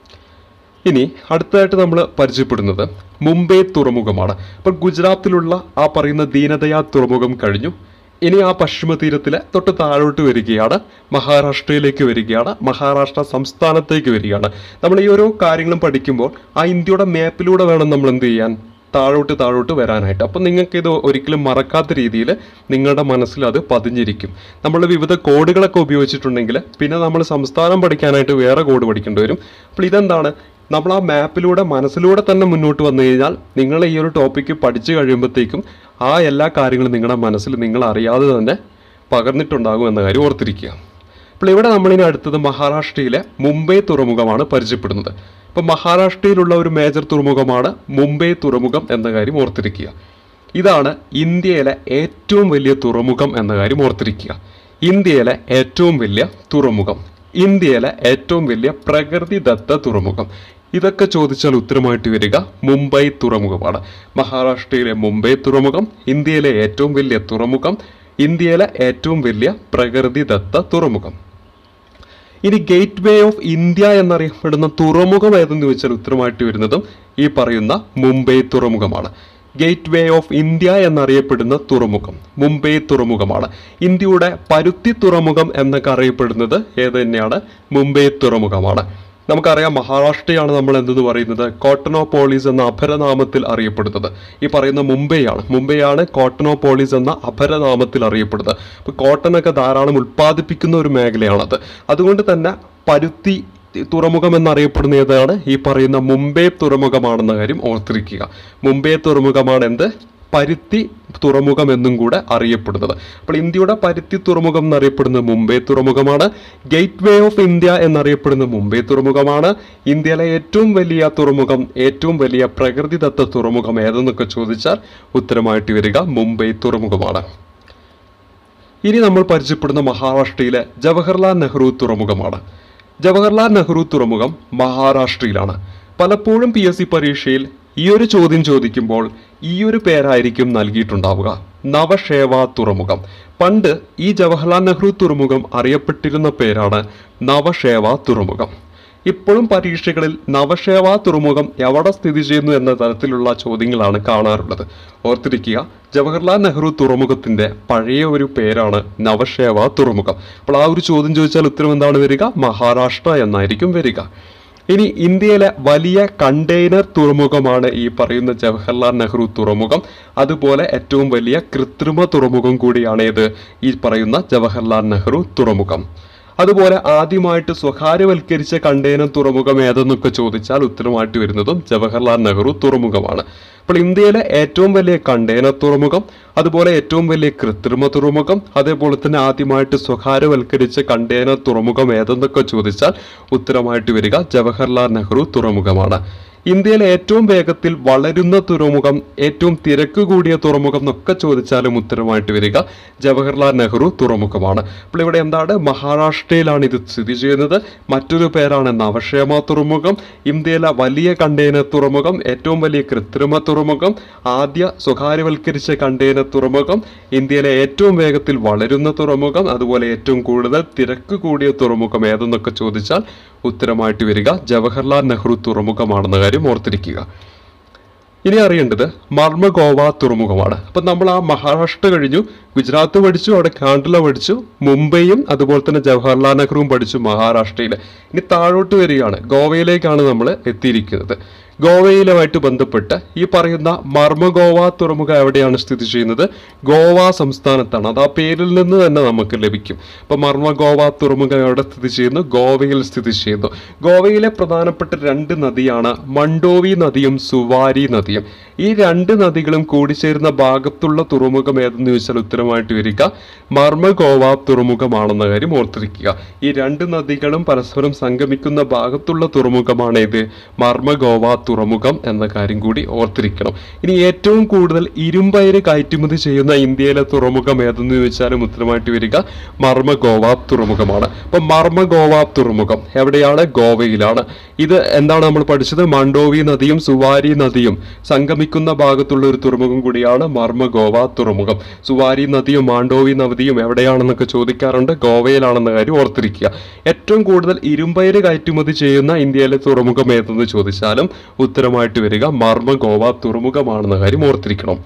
ഇനി അടുത്തതായിട്ട് നമ്മൾ പരിചയപ്പെടുന്നത് മുംബൈ തുറമുഖമാണ്. അപ്പോൾ ഗുജറാത്തിലുള്ള ആ പറയുന്ന ദീനദയാൽ തുറമുഖം കഴിഞ്ഞു. ഇനി ആ പശ്ചിമ തീരത്തിലെ തൊട്ട് താഴോട്ട് വരികയാണ്, മഹാരാഷ്ട്രയിലേക്ക് വരികയാണ്, മഹാരാഷ്ട്ര സംസ്ഥാനത്തേക്ക് വരികയാണ്. നമ്മൾ ഈ ഓരോ കാര്യങ്ങളും പഠിക്കുമ്പോൾ ആ ഇന്ത്യയുടെ മാപ്പിലൂടെ വേണം നമ്മൾ എന്ത് ചെയ്യാൻ, താഴോട്ട് വരാനായിട്ട്. അപ്പം നിങ്ങൾക്ക് ഇത് ഒരിക്കലും മറക്കാത്ത രീതിയിൽ നിങ്ങളുടെ മനസ്സിൽ അത് പതിഞ്ഞിരിക്കും. നമ്മൾ വിവിധ കോഡുകളൊക്കെ ഉപയോഗിച്ചിട്ടുണ്ടെങ്കിൽ പിന്നെ നമ്മൾ സംസ്ഥാനം പഠിക്കാനായിട്ട് വേറെ കോഡ് പഠിക്കേണ്ടി വരും. അപ്പോൾ ഇതെന്താണ്, നമ്മൾ ആ മാപ്പിലൂടെ മനസ്സിലൂടെ തന്നെ മുന്നോട്ട് വന്നു കഴിഞ്ഞാൽ നിങ്ങൾ ഈ ഒരു ടോപ്പിക്ക് പഠിച്ചു കഴിയുമ്പോഴത്തേക്കും ആ എല്ലാ കാര്യങ്ങളും നിങ്ങളുടെ മനസ്സിൽ നിങ്ങൾ അറിയാതെ തന്നെ പകർന്നിട്ടുണ്ടാകും എന്ന കാര്യം ഓർത്തിരിക്കുക. അപ്പോൾ ഇവിടെ നമ്മളിനി അടുത്തത് മഹാരാഷ്ട്രയിലെ മുംബൈ തുറമുഖമാണ് പരിചയപ്പെടുന്നത്. അപ്പോൾ മഹാരാഷ്ട്രയിലുള്ള ഒരു മേജർ തുറമുഖമാണ് മുംബൈ തുറമുഖം എന്ന കാര്യം ഓർത്തിരിക്കുക. ഇതാണ് ഇന്ത്യയിലെ ഏറ്റവും വലിയ തുറമുഖം എന്ന കാര്യം ഓർത്തിരിക്കുക. ഇന്ത്യയിലെ ഏറ്റവും വലിയ തുറമുഖം, ഇന്ത്യയിലെ ഏറ്റവും വലിയ പ്രകൃതിദത്ത തുറമുഖം. ഇതൊക്കെ ചോദിച്ചാൽ ഉത്തരമായിട്ട് വരിക മുംബൈ തുറമുഖമാണ്. മഹാരാഷ്ട്രയിലെ മുംബൈ തുറമുഖം, ഇന്ത്യയിലെ ഏറ്റവും വലിയ തുറമുഖം, ഇന്ത്യയിലെ ഏറ്റവും വലിയ പ്രകൃതിദത്ത തുറമുഖം. ഇനി ഗേറ്റ് വേ ഓഫ് ഇന്ത്യ എന്നറിയപ്പെടുന്ന തുറമുഖം ഏതെന്ന് ചോദിച്ചാൽ ഉത്തരമായിട്ട് വരുന്നതും ഈ പറയുന്ന മുംബൈ തുറമുഖമാണ്. ഗേറ്റ് വേ ഓഫ് ഇന്ത്യ എന്നറിയപ്പെടുന്ന തുറമുഖം മുംബൈ തുറമുഖമാണ്. ഇന്ത്യയുടെ പരുത്തി തുറമുഖം എന്നൊക്കെ അറിയപ്പെടുന്നത് ഏത് തന്നെയാണ്, മുംബൈ തുറമുഖമാണ്. നമുക്കറിയാം മഹാരാഷ്ട്രയാണ് നമ്മൾ എന്തെന്ന് പറയുന്നത് കോട്ടനോപോളിസ് എന്ന അപരനാമത്തിൽ അറിയപ്പെടുന്നത്. ഈ പറയുന്ന മുംബൈയാണ് കോട്ടനോപോളിസ് എന്ന അപരനാമത്തിൽ അറിയപ്പെടുന്നത്. അപ്പോൾ കോട്ടനൊക്കെ ധാരാളം ഉൽപ്പാദിപ്പിക്കുന്ന ഒരു മേഖലയാണത്. അതുകൊണ്ട് തന്നെ പരുത്തി തുറമുഖം എന്നറിയപ്പെടുന്ന ഏതാണ്, ഈ പറയുന്ന മുംബൈ തുറമുഖമാണെന്ന കാര്യം ഓർത്തിരിക്കുക. മുംബൈ തുറമുഖമാണ് എന്ത്, പരുത്തി തുറമുഖം എന്നും കൂടെ അറിയപ്പെടുന്നത്. അപ്പോൾ ഇന്ത്യയുടെ പരുത്തി തുറമുഖം എന്നറിയപ്പെടുന്നത് മുംബൈ തുറമുഖമാണ്. ഗേറ്റ് വേ ഓഫ് ഇന്ത്യ എന്നറിയപ്പെടുന്ന മുംബൈ തുറമുഖമാണ്. ഇന്ത്യയിലെ ഏറ്റവും വലിയ തുറമുഖം, ഏറ്റവും വലിയ പ്രകൃതിദത്ത തുറമുഖം ഏതെന്നൊക്കെ ചോദിച്ചാൽ ഉത്തരമായിട്ട് വരിക മുംബൈ തുറമുഖമാണ്. ഇനി നമ്മൾ പരിചയപ്പെടുന്ന മഹാരാഷ്ട്രയിലെ ജവഹർലാൽ നെഹ്റു തുറമുഖമാണ്. ജവഹർലാൽ നെഹ്റു തുറമുഖം മഹാരാഷ്ട്രയിലാണ്. പലപ്പോഴും PSC പരീക്ഷയിൽ ഈ ഒരു ചോദ്യം ചോദിക്കുമ്പോൾ ഈ ഒരു പേരായിരിക്കും നൽകിയിട്ടുണ്ടാവുക, നവഷേവ തുറമുഖം. പണ്ട് ഈ ജവഹർലാൽ നെഹ്റു തുറമുഖം അറിയപ്പെട്ടിരുന്ന പേരാണ് നവഷേവ തുറമുഖം. ഇപ്പോഴും പരീക്ഷകളിൽ നവഷേവ തുറമുഖം എവിടെ സ്ഥിതി ചെയ്യുന്നു എന്ന തരത്തിലുള്ള ചോദ്യങ്ങളാണ് കാണാറുള്ളത്. ഓർത്തിരിക്കുക, ജവഹർലാൽ നെഹ്റു തുറമുഖത്തിന്റെ പഴയ ഒരു പേരാണ് നവഷേവ തുറമുഖം. അപ്പോൾ ആ ഒരു ചോദ്യം ചോദിച്ചാൽ ഉത്തരം എന്താണ് വരിക, മഹാരാഷ്ട്ര എന്നായിരിക്കും വരിക. ഇനി ഇന്ത്യയിലെ വലിയ കണ്ടെയ്നർ തുറമുഖമാണ് ഈ പറയുന്ന ജവഹർലാൽ നെഹ്റു തുറമുഖം. അതുപോലെ ഏറ്റവും വലിയ കൃത്രിമ തുറമുഖം കൂടിയാണ് ഇത് ഈ പറയുന്ന ജവഹർലാൽ നെഹ്റു തുറമുഖം. അതുപോലെ ആദ്യമായിട്ട് സ്വകാര്യവൽക്കരിച്ച കണ്ടെയ്നർ തുറമുഖം ഏതെന്നൊക്കെ ചോദിച്ചാൽ ഉത്തരമായിട്ട് വരുന്നതും ജവഹർലാൽ നെഹ്റു തുറമുഖമാണ്. അപ്പോൾ ഇന്ത്യയിലെ ഏറ്റവും വലിയ കണ്ടെയ്നർ തുറമുഖം, അതുപോലെ ഏറ്റവും വലിയ കൃത്രിമ തുറമുഖം, അതേപോലെ തന്നെ ആദ്യമായിട്ട് സ്വകാര്യവൽക്കരിച്ച കണ്ടെയ്നർ തുറമുഖം ഏതെന്നൊക്കെ ചോദിച്ചാൽ ഉത്തരമായിട്ട് വരിക ജവഹർലാൽ നെഹ്റു തുറമുഖമാണ്. ഇന്ത്യയിലെ ഏറ്റവും വേഗത്തിൽ വളരുന്ന തുറമുഖം, ഏറ്റവും തിരക്ക് കൂടിയ തുറമുഖം എന്നൊക്കെ ചോദിച്ചാലും ഉത്തരമായിട്ട് വരിക ജവഹർലാൽ നെഹ്റു തുറമുഖമാണ്. അപ്പോൾ ഇവിടെ എന്താണ്, മഹാരാഷ്ട്രയിലാണ് ഇത് സ്ഥിതി ചെയ്യുന്നത്. മറ്റൊരു പേരാണ് നവക്ഷേമ തുറമുഖം. ഇന്ത്യയിലെ വലിയ കണ്ടെയ്നർ തുറമുഖം, ഏറ്റവും വലിയ കൃത്രിമ തുറമുഖം, ആദ്യ സ്വകാര്യവൽക്കരിച്ച കണ്ടെയ്നർ തുറമുഖം, ഇന്ത്യയിലെ ഏറ്റവും വേഗത്തിൽ വളരുന്ന തുറമുഖം, അതുപോലെ ഏറ്റവും കൂടുതൽ തിരക്ക് കൂടിയ തുറമുഖം ഏതെന്നൊക്കെ ചോദിച്ചാൽ ഉത്തരമായിട്ട് വരിക ജവഹർലാൽ നെഹ്റു തുറമുഖമാണെന്ന കാര്യം ഓർത്തിരിക്കുക. ഇനി അറിയേണ്ടത് മർമഗോവ തുറമുഖമാണ്. അപ്പം നമ്മൾ ആ മഹാരാഷ്ട്ര കഴിഞ്ഞു, ഗുജറാത്ത് പഠിച്ചു, അവിടെ കാണ്ഡല പഠിച്ചു, മുംബൈയും അതുപോലെ തന്നെ ജവഹർലാൽ നെഹ്റുവും പഠിച്ചു മഹാരാഷ്ട്രയിൽ. ഇനി താഴോട്ട് വരികയാണ്, ഗോവയിലേക്കാണ് നമ്മൾ എത്തിയിരിക്കുന്നത്. ഗോവയിലുമായിട്ട് ബന്ധപ്പെട്ട് ഈ പറയുന്ന മർമഗോവ തുറമുഖം എവിടെയാണ് സ്ഥിതി ചെയ്യുന്നത്? ഗോവ സംസ്ഥാനത്താണ്. അത് ആ പേരിൽ നിന്ന് തന്നെ നമുക്ക് ലഭിക്കും. അപ്പോൾ മർമഗോവ തുറമുഖം എവിടെ സ്ഥിതി ചെയ്യുന്നു? ഗോവയിൽ സ്ഥിതി ചെയ്യുന്നു. ഗോവയിലെ പ്രധാനപ്പെട്ട രണ്ട് നദിയാണ് മണ്ഡോവി നദിയും സുവാരി നദിയും. ഈ രണ്ട് നദികളും കൂടിച്ചേരുന്ന ഭാഗത്തുള്ള തുറമുഖം ഏതെന്ന് ചോദിച്ചാൽ ഉത്തരമായിട്ട് വരിക മർമഗോവ തുറമുഖമാണെന്ന കാര്യം ഓർത്തിരിക്കുക. ഈ രണ്ട് നദികളും പരസ്പരം സംഗമിക്കുന്ന ഭാഗത്തുള്ള തുറമുഖമാണ് ഇത് മർമഗോവ തുറമുഖം എന്ന കാര്യം കൂടി ഓർത്തിരിക്കണം. ഇനി ഏറ്റവും കൂടുതൽ ഇരുമ്പയിര് കയറ്റുമതി ചെയ്യുന്ന ഇന്ത്യയിലെ തുറമുഖം ഏതെന്ന് ചോദിച്ചാലും ഉത്തരമായിട്ട് വരിക മർമഗോവ തുറമുഖമാണ്. അപ്പൊ മർമഗോവ തുറമുഖം എവിടെയാണ്? ഗോവയിലാണ്. ഇത് എന്താണ് നമ്മൾ പഠിച്ചത്? മണ്ഡോവി നദിയും സുവാരി നദിയും സംഗമിക്കുന്ന ഭാഗത്തുള്ള ഒരു തുറമുഖം കൂടിയാണ് മർമഗോവ തുറമുഖം. സുവാരി നദിയും മാണ്ഡോവി നദിയും എവിടെയാണെന്നൊക്കെ ചോദിക്കാറുണ്ട്. ഗോവയിലാണെന്ന കാര്യം ഓർത്തിരിക്കുക. ഏറ്റവും കൂടുതൽ ഇരുമ്പയിര് കയറ്റുമതി ചെയ്യുന്ന ഇന്ത്യയിലെ തുറമുഖം ഏതെന്ന് ചോദിച്ചാലും ഉത്തരമായിട്ട് വരിക മർമഗോവ തുറമുഖമാണെന്ന കാര്യം ഓർത്തിരിക്കണം.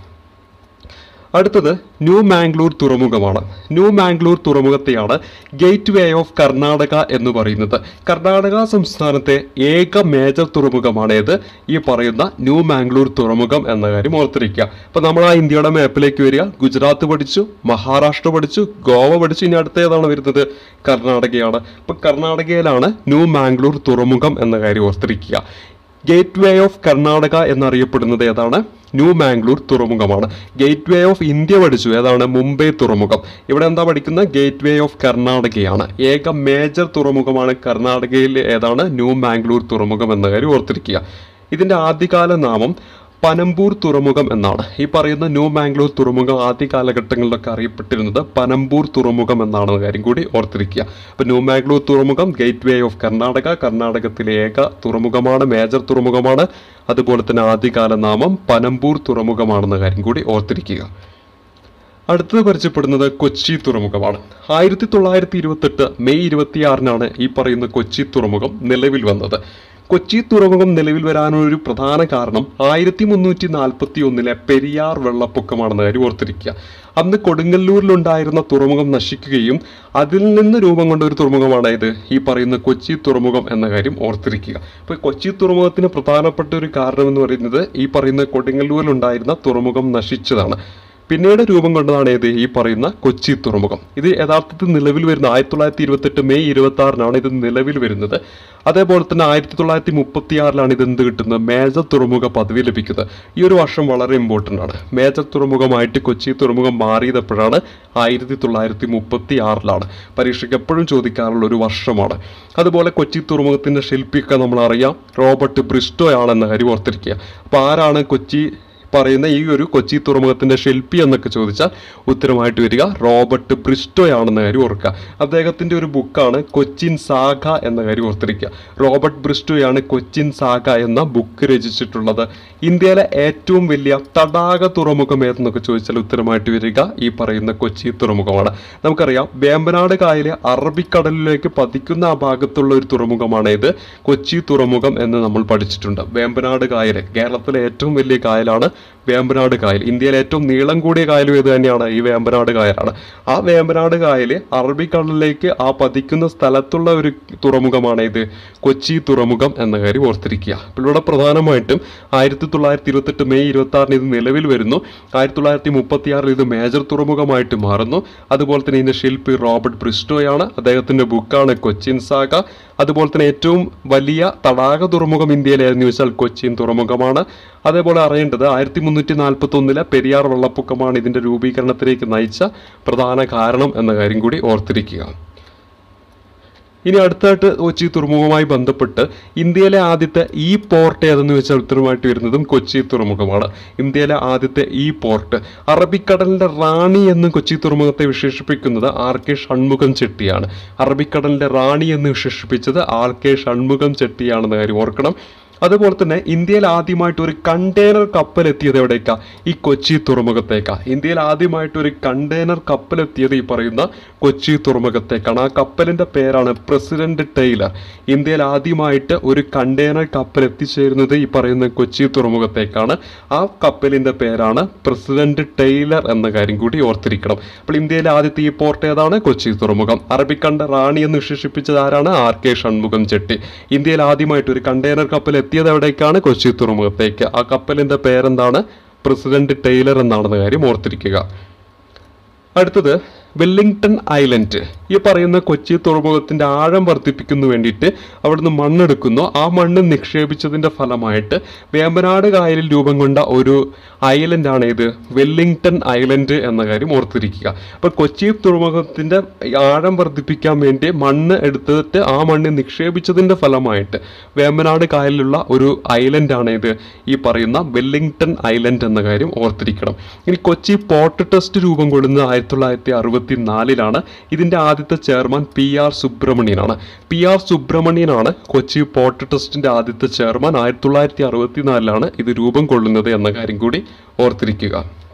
അടുത്തത് ന്യൂ മാംഗ്ലൂർ തുറമുഖമാണ്. ന്യൂ മാംഗ്ലൂർ തുറമുഖത്തെയാണ് ഗേറ്റ് വേ ഓഫ് കർണാടക എന്ന് പറയുന്നത്. കർണാടക സംസ്ഥാനത്തെ ഏക മേജർ തുറമുഖമാണ് ഏത്? ഈ പറയുന്ന ന്യൂ മാംഗ്ലൂർ തുറമുഖം എന്ന കാര്യം ഓർത്തിരിക്കുക. അപ്പൊ നമ്മൾ ആ ഇന്ത്യയുടെ മാപ്പിലേക്ക് വരിക. ഗുജറാത്ത് പഠിച്ചു, മഹാരാഷ്ട്ര പഠിച്ചു, ഗോവ പഠിച്ചു. ഇനി അടുത്ത ഏതാണ് വരുന്നത്? കർണാടകയാണ്. അപ്പൊ കർണാടകയിലാണ് ന്യൂ മാംഗ്ലൂർ തുറമുഖം എന്ന കാര്യം ഓർത്തിരിക്കുക. ഗേറ്റ് വേ ഓഫ് കർണാടക എന്നറിയപ്പെടുന്നത് ഏതാണ്? ന്യൂ മാംഗ്ലൂർ തുറമുഖമാണ്. ഗേറ്റ് വേ ഓഫ് ഇന്ത്യ പഠിച്ചു, ഏതാണ്? മുംബൈ തുറമുഖം. ഇവിടെ എന്താ പഠിക്കുന്നത്? ഗേറ്റ് വേ ഓഫ് കർണാടകയാണ്. ഏക മേജർ തുറമുഖമാണ് കർണാടകയിൽ ഏതാണ്? ന്യൂ മാംഗ്ലൂർ തുറമുഖം എന്ന കാര്യം ഓർത്തിരിക്കുക. ഇതിന്റെ ആദ്യകാല നാമം പനമ്പൂർ തുറമുഖം എന്നാണ്. ഈ പറയുന്ന ന്യൂ മാംഗ്ലൂർ തുറമുഖം ആദ്യ കാലഘട്ടങ്ങളിലൊക്കെ അറിയപ്പെട്ടിരുന്നത് പനമ്പൂർ തുറമുഖം എന്നാണെന്ന കാര്യം കൂടി ഓർത്തിരിക്കുക. അപ്പൊ ന്യൂ മാംഗ്ലൂർ തുറമുഖം ഗേറ്റ് വേ ഓഫ് കർണാടക, കർണാടകത്തിലെ ഏക തുറമുഖമാണ്, മേജർ തുറമുഖമാണ്. അതുപോലെ തന്നെ ആദ്യകാല നാമം പനമ്പൂർ തുറമുഖമാണെന്ന കാര്യം കൂടി ഓർത്തിരിക്കുക. അടുത്തത് പരിചയപ്പെടുന്നത് കൊച്ചി തുറമുഖമാണ്. 1928 മെയ് 26 ഈ പറയുന്ന കൊച്ചി തുറമുഖം നിലവിൽ വന്നത്. കൊച്ചി തുറമുഖം നിലവിൽ വരാനൊരു പ്രധാന കാരണം 1341 പെരിയാർ വെള്ളപ്പൊക്കമാണെന്ന കാര്യം ഓർത്തിരിക്കുക. അന്ന് കൊടുങ്ങല്ലൂരിലുണ്ടായിരുന്ന തുറമുഖം നശിക്കുകയും അതിൽ നിന്ന് രൂപം കൊണ്ട ഒരു തുറമുഖമാണ് ഇത് ഈ പറയുന്ന കൊച്ചി തുറമുഖം എന്ന കാര്യം ഓർത്തിരിക്കുക. അപ്പോൾ കൊച്ചി തുറമുഖത്തിന് പ്രധാനപ്പെട്ട ഒരു കാരണം എന്ന് പറയുന്നത് ഈ പറയുന്ന കൊടുങ്ങല്ലൂരിലുണ്ടായിരുന്ന തുറമുഖം നശിച്ചതാണ്. പിന്നീട് രൂപം കൊണ്ടതാണ് ഏത്? ഈ പറയുന്ന കൊച്ചി തുറമുഖം. ഇത് യഥാർത്ഥത്തിൽ നിലവിൽ വരുന്ന 1928 മെയ് 26 ഇത് നിലവിൽ വരുന്നത്. അതേപോലെ തന്നെ 1936 ഇത് എന്ത് കിട്ടുന്നത്? മേജർ തുറമുഖ പദവി ലഭിക്കുന്നത്. ഈ ഒരു വർഷം വളരെ ഇമ്പോർട്ടൻ്റ് ആണ്. മേജർ തുറമുഖമായിട്ട് കൊച്ചി തുറമുഖം മാറിയതെപ്പോഴാണ്? 1936. പരീക്ഷയ്ക്ക് എപ്പോഴും ചോദിക്കാറുള്ള ഒരു വർഷമാണ്. അതുപോലെ കൊച്ചി തുറമുഖത്തിന്റെ ശില്പിയൊക്കെ നമ്മൾ അറിയാം, റോബർട്ട് ബ്രിസ്റ്റോ ആണെന്ന കാര്യം ഓർത്തിരിക്കുക. അപ്പോൾ ആരാണ് കൊച്ചി പറയുന്ന ഈ ഒരു കൊച്ചി തുറമുഖത്തിന്റെ ശില്പി എന്നൊക്കെ ചോദിച്ചാൽ ഉത്തരമായിട്ട് വരിക റോബർട്ട് ബ്രിസ്റ്റോ ആണെന്ന കാര്യം ഓർക്കുക. അദ്ദേഹത്തിന്റെ ഒരു ബുക്കാണ് കൊച്ചിൻ സാഗ എന്ന കാര്യം ഓർത്തിരിക്കുക. റോബർട്ട് ബ്രിസ്റ്റോയാണ് കൊച്ചിൻ സാഗ എന്ന ബുക്ക് രചിച്ചിട്ടുള്ളത്. ഇന്ത്യയിലെ ഏറ്റവും വലിയ തടാക തുറമുഖം ഏതെന്നൊക്കെ ചോദിച്ചാൽ ഉത്തരമായിട്ട് വരിക ഈ പറയുന്ന കൊച്ചി തുറമുഖമാണ്. നമുക്കറിയാം വേമ്പനാട് കായല് അറബിക്കടലിലേക്ക് പതിക്കുന്ന ആ ഭാഗത്തുള്ള ഒരു തുറമുഖമാണ് ഇത് കൊച്ചി തുറമുഖം എന്ന് നമ്മൾ പഠിച്ചിട്ടുണ്ട്. വേമ്പനാട് കായല് കേരളത്തിലെ ഏറ്റവും വലിയ കായലാണ് വേമ്പനാട് കായൽ. ഇന്ത്യയിലെ ഏറ്റവും നീളം കൂടിയ കായലും ഇത് തന്നെയാണ്, ഈ വേമ്പനാട് കായലാണ്. ആ വേമ്പനാട് കായൽ അറബിക്കടലിലേക്ക് ആ പതിക്കുന്ന സ്ഥലത്തുള്ള ഒരു തുറമുഖമാണ് ഇത് കൊച്ചി തുറമുഖം എന്ന കാര്യം ഓർത്തിരിക്കുക. അപ്പോൾ ഇവിടെ പ്രധാനമായിട്ടും 1928 മെയ് 26 ഇത് നിലവിൽ വരുന്നു. 1936 ഇത് മേജർ തുറമുഖമായിട്ട് മാറുന്നു. അതുപോലെ തന്നെ ഇതിന്റെ ശില്പി റോബർട്ട് ബ്രിസ്റ്റോയാണ്. അദ്ദേഹത്തിന്റെ ബുക്കാണ് കൊച്ചിൻ സാഗ. അതുപോലെ തന്നെ ഏറ്റവും വലിയ തടാക തുറമുഖം ഇന്ത്യയിലായിരുന്നു വെച്ചാൽ കൊച്ചിൻ തുറമുഖമാണ്. അതേപോലെ അറിയേണ്ടത് 1341 പെരിയാർ വെള്ളപ്പൊക്കമാണ് ഇതിന്റെ രൂപീകരണത്തിലേക്ക് നയിച്ച പ്രധാന കാരണം എന്ന കാര്യം കൂടി ഓർത്തിരിക്കുക. ഇനി അടുത്തായിട്ട് കൊച്ചി തുറമുഖവുമായി ബന്ധപ്പെട്ട് ഇന്ത്യയിലെ ആദ്യത്തെ ഈ പോർട്ട് ഏതെന്ന് വെച്ചാൽ ഉത്തരമായിട്ട് വരുന്നതും കൊച്ചി തുറമുഖമാണ്. ഇന്ത്യയിലെ ആദ്യത്തെ ഈ പോർട്ട് അറബിക്കടലിന്റെ റാണി എന്ന് കൊച്ചി തുറമുഖത്തെ വിശേഷിപ്പിക്കുന്നത് RK ഷൺമുഖം ചെട്ടിയാണ്. അറബിക്കടലിന്റെ റാണി എന്ന് വിശേഷിപ്പിച്ചത് RK ഷൺമുഖം ചെട്ടിയാണെന്ന കാര്യം ഓർക്കണം. അതുപോലെ തന്നെ ഇന്ത്യയിൽ ആദ്യമായിട്ട് ഒരു കണ്ടെയ്നർ കപ്പൽ എത്തിയത് എവിടേക്കാ? ഈ കൊച്ചി തുറമുഖത്തേക്കാ. ഇന്ത്യയിൽ ആദ്യമായിട്ട് ഒരു കണ്ടെയ്നർ കപ്പൽ എത്തിയത് ഈ പറയുന്ന കൊച്ചി തുറമുഖത്തേക്കാണ്. ആ കപ്പലിന്റെ പേരാണ് പ്രസിഡന്റ് ടൈലർ. ഇന്ത്യയിൽ ആദ്യമായിട്ട് ഒരു കണ്ടെയ്നർ കപ്പൽ എത്തിച്ചേരുന്നത് ഈ പറയുന്ന കൊച്ചി തുറമുഖത്തേക്കാണ്. ആ കപ്പലിന്റെ പേരാണ് പ്രസിഡന്റ് ടൈലർ എന്ന കാര്യം കൂടി ഓർത്തിരിക്കണം. അപ്പോൾ ഇന്ത്യയിലെ ആദ്യത്തെ ഈ പോർട്ട് ഏതാണ്? കൊച്ചി തുറമുഖം. അറബിക്കടൽ റാണി എന്ന് വിശേഷിപ്പിച്ചത് ആരാണ്? RK ഷൺമുഖം ചെട്ടി. ഇന്ത്യയിൽ ആദ്യമായിട്ട് ഒരു കണ്ടെയ്നർ കപ്പൽ എത്തിയത് എവിടേക്കാണ്? കൊച്ചി തുറമുഖത്തേക്ക്. ആ കപ്പലിന്റെ പേരെന്താണ്? പ്രസിഡന്റ് ടൈലർ എന്നാണെന്ന കാര്യം ഓർത്തിരിക്കുക. അടുത്തത് വെല്ലിംഗ്ടൺ ഐലൻഡ്. ഈ പറയുന്ന കൊച്ചി തുറമുഖത്തിന്റെ ആഴം വർദ്ധിപ്പിക്കുന്നു വേണ്ടിയിട്ട് അവിടുന്ന് മണ്ണെടുക്കുന്നു. ആ മണ്ണ് നിക്ഷേപിച്ചതിന്റെ ഫലമായിട്ട് വേമ്പനാട് കായലിൽ രൂപം കൊണ്ട ഒരു ഐലൻഡാണ് ഇത് വെല്ലിംഗ്ടൺ ഐലൻഡ് എന്ന കാര്യം ഓർത്തിരിക്കുക. അപ്പോൾ കൊച്ചി തുറമുഖത്തിന്റെ ആഴം വർദ്ധിപ്പിക്കാൻ വേണ്ടി മണ്ണ് എടുത്തിട്ട് ആ മണ്ണ് നിക്ഷേപിച്ചതിന്റെ ഫലമായിട്ട് വേമ്പനാട് കായലിലുള്ള ഒരു ഐലൻഡാണ് ഇത് ഈ പറയുന്ന വെല്ലിംഗ്ടൺ ഐലൻഡ് എന്ന കാര്യം ഓർത്തിരിക്കണം. ഇനി കൊച്ചി പോർട്ട് ട്രസ്റ്റ് രൂപം കൊള്ളുന്നത് 1964 ഇതിന്റെ ആദ്യത്തെ ചെയർമാൻ PR സുബ്രഹ്മണ്യനാണ്. PR സുബ്രഹ്മണ്യനാണ് കൊച്ചി പോർട്ട് ട്രസ്റ്റിന്റെ ആദ്യത്തെ ചെയർമാൻ. 1964 ഇത് രൂപം കൊള്ളുന്നത് എന്ന കാര്യം കൂടി ഓർത്തിരിക്കുക.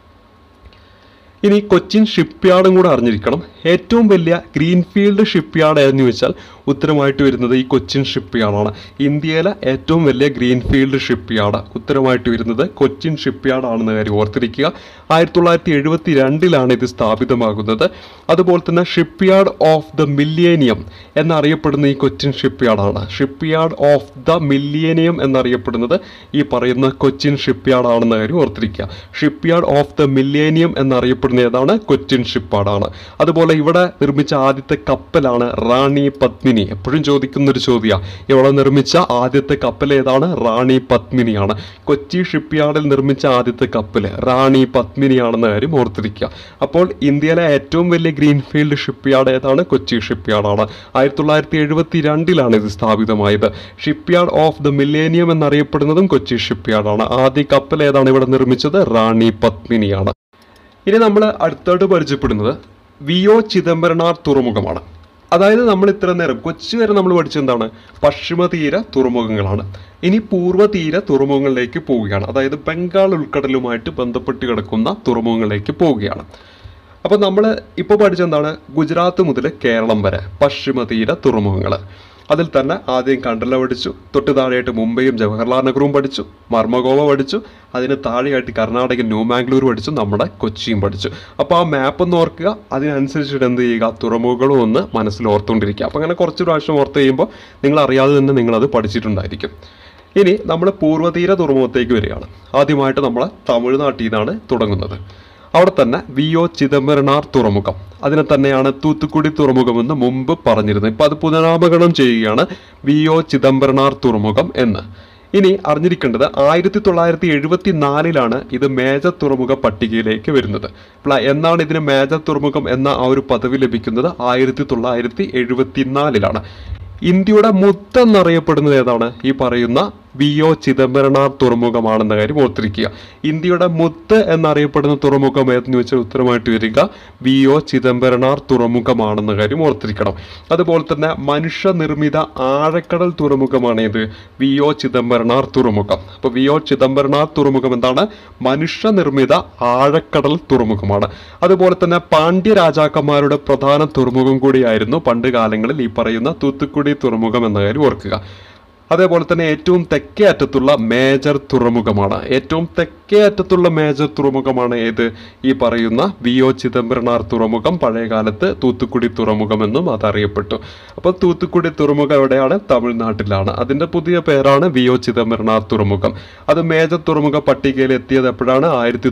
ഇനി കൊച്ചിൻ ഷിപ്പ്യാർഡും കൂടെ അറിഞ്ഞിരിക്കണം. ഏറ്റവും വലിയ ഗ്രീൻഫീൽഡ് ഷിപ്പ്യാർഡ് ഏതെന്ന് ചോദിച്ചാൽ ഉത്തരമായിട്ട് വരുന്നത് ഈ കൊച്ചിൻ ഷിപ്പ്യാർഡാണ്. ഇന്ത്യയിലെ ഏറ്റവും വലിയ ഗ്രീൻഫീൽഡ് ഷിപ്പ്യാർഡ് ഉത്തരമായിട്ട് വരുന്നത് കൊച്ചിൻ ഷിപ്പ്യാർഡ് ആണെന്ന കാര്യം ഓർത്തിരിക്കുക. 1972 ഇത് സ്ഥാപിതമാകുന്നത്. അതുപോലെ തന്നെ ഷിപ്പ്യാർഡ് ഓഫ് ദ മില്ലേനിയം എന്നറിയപ്പെടുന്ന ഈ കൊച്ചിൻ ഷിപ്പ്യാർഡാണ്. ഷിപ്പ്യാർഡ് ഓഫ് ദ മില്ലേനിയം എന്നറിയപ്പെടുന്നത് ഈ പറയുന്ന കൊച്ചിൻ ഷിപ്പ്യാർഡ് ആണെന്ന കാര്യം ഓർത്തിരിക്കുക. ഷിപ്പ്യാർഡ് ഓഫ് ദ മില്ലേനിയം എന്നറിയപ്പെടുന്ന ഏതാണ്? കൊച്ചിൻ ഷിപ്പ്യാർഡാണ്. അതുപോലെ ഇവിടെ നിർമ്മിച്ച ആദ്യത്തെ കപ്പലാണ് റാണി പത്മിനി. എപ്പോഴും ചോദിക്കുന്ന ഒരു ചോദ്യമാണ്, ഇവിടെ നിർമ്മിച്ച ആദ്യത്തെ കപ്പൽ ഏതാണ്? റാണി പത്മിനിയാണ്. കൊച്ചി ഷിപ്പ്യാർഡിൽ നിർമ്മിച്ച ആദ്യത്തെ കപ്പൽ റാണി പത്മിനിയാണെന്ന കാര്യം ഓർത്തിരിക്കുക. അപ്പോൾ ഇന്ത്യയിലെ ഏറ്റവും വലിയ ഗ്രീൻഫീൽഡ് ഷിപ്പ്യാർഡ് ഏതാണ്? കൊച്ചി ഷിപ്പ്യാർഡാണ്. 1972 ഇത് സ്ഥാപിതമായത്. ഷിപ്പ്യാർഡ് ഓഫ് ദ മില്ലേനിയം എന്നറിയപ്പെടുന്നതും കൊച്ചി ഷിപ്പ്യാർഡാണ്. ആദ്യ കപ്പൽ ഏതാണ് ഇവിടെ നിർമ്മിച്ചത്? റാണി പത്മിനിയാണ്. ഇനി നമ്മൾ അടുത്തായിട്ട് പരിചയപ്പെടുന്നത് VO ചിദംബരനാർ തുറമുഖമാണ്. അതായത് നമ്മൾ ഇത്ര നേരം കൊച്ചി വരെ നമ്മൾ പഠിച്ചെന്താണ്? പശ്ചിമതീര തുറമുഖങ്ങളാണ്. ഇനി പൂർവ്വതീര തുറമുഖങ്ങളിലേക്ക് പോവുകയാണ്. അതായത് ബംഗാൾ ഉൾക്കടലുമായിട്ട് ബന്ധപ്പെട്ട് കിടക്കുന്ന തുറമുഖങ്ങളിലേക്ക് പോവുകയാണ്. അപ്പോൾ നമ്മൾ ഇപ്പോൾ പഠിച്ചെന്താണ്? ഗുജറാത്ത് മുതൽ കേരളം വരെ പശ്ചിമതീര തുറമുഖങ്ങൾ. അതിൽ തന്നെ ആദ്യം കണ്ടല പഠിച്ചു, തൊട്ട് താഴെയായിട്ട് മുംബൈയും ജവഹർലാൽ നെഹ്റുവും പഠിച്ചു, മർമഗോവ പഠിച്ചു, അതിന് താഴെയായിട്ട് കർണാടക ന്യൂമാംഗ്ലൂർ പഠിച്ചു, നമ്മുടെ കൊച്ചിയും പഠിച്ചു. അപ്പോൾ ആ മാപ്പ് ഒന്ന് ഓർക്കുക, അതിനനുസരിച്ചിട്ട് എന്ത് ചെയ്യുക? തുറമുഖങ്ങളും ഒന്ന് മനസ്സിൽ ഓർത്തുകൊണ്ടിരിക്കുക. അപ്പോൾ അങ്ങനെ കുറച്ച് പ്രാവശ്യം ഓർത്ത് കഴിയുമ്പോൾ നിങ്ങൾ അറിയാതെ തന്നെ നിങ്ങളത് പഠിച്ചിട്ടുണ്ടായിരിക്കും. ഇനി നമ്മൾ പൂർവ്വതീര തുറമുഖത്തേക്ക് വരികയാണ്. ആദ്യമായിട്ട് നമ്മൾ തമിഴ്നാട്ടിൽ നിന്നാണ് തുടങ്ങുന്നത്. അവിടെ തന്നെ VO ചിദംബരനാർ തുറമുഖം, അതിനെ തന്നെയാണ് തൂത്തുക്കുടി തുറമുഖമെന്ന് മുമ്പ് പറഞ്ഞിരുന്നത്. ഇപ്പം അത് പുനരാമകരണം ചെയ്യുകയാണ് VO ചിദംബരനാർ തുറമുഖം എന്ന്. ഇനി അറിഞ്ഞിരിക്കേണ്ടത് 1974 ഇത് മേജർ തുറമുഖ പട്ടികയിലേക്ക് വരുന്നത്. എന്നാണ് ഇതിന് മേജർ തുറമുഖം എന്ന ആ ഒരു പദവി ലഭിക്കുന്നത്? 1974. ഇന്ത്യയുടെ മുത്തെന്നറിയപ്പെടുന്നത് ഏതാണ്? ഈ പറയുന്ന VO ചിദംബരനാർ തുറമുഖമാണെന്ന കാര്യം ഓർത്തിരിക്കുക. ഇന്ത്യയുടെ മുത്ത് എന്നറിയപ്പെടുന്ന തുറമുഖം ഏതെന്ന് ചോദിച്ചാൽ ഉത്തരമായിട്ട് വരിക VO ചിദംബരനാർ തുറമുഖമാണെന്ന കാര്യം ഓർത്തിരിക്കണം. അതുപോലെ തന്നെ മനുഷ്യനിർമ്മിത ആഴക്കടൽ തുറമുഖമാണ് ഇത് VO ചിദംബരനാർ തുറമുഖം. അപ്പോൾ VO ചിദംബരനാർ തുറമുഖം എന്താണ്? മനുഷ്യനിർമ്മിത ആഴക്കടൽ തുറമുഖമാണ്. അതുപോലെ തന്നെ പാണ്ഡ്യ രാജാക്കന്മാരുടെ പ്രധാന തുറമുഖം കൂടിയായിരുന്നു പണ്ട് കാലങ്ങളിൽ ഈ പറയുന്ന തൂത്തുക്കുടി തുറമുഖം എന്ന കാര്യം ഓർക്കുക. അതേപോലെ തന്നെ ഏറ്റവും തെക്കേ അറ്റത്തുള്ള മേജർ തുറമുഖമാണ്. ഏറ്റവും തെക്കേ അറ്റത്തുള്ള മേജർ തുറമുഖമാണ് ഏത്? ഈ പറയുന്ന വി.ഒ. ചിദംബരനാർ തുറമുഖം. പഴയകാലത്ത് തൂത്തുക്കുടി തുറമുഖം എന്നും അതറിയപ്പെട്ടു. അപ്പോൾ തൂത്തുക്കുടി തുറമുഖം എവിടെയാണ്? തമിഴ്നാട്ടിലാണ്. അതിന്റെ പുതിയ പേരാണ് വി.ഒ. ചിദംബരനാർ തുറമുഖം. അത് മേജർ തുറമുഖ പട്ടികയിൽ എത്തിയത് എപ്പോഴാണ്?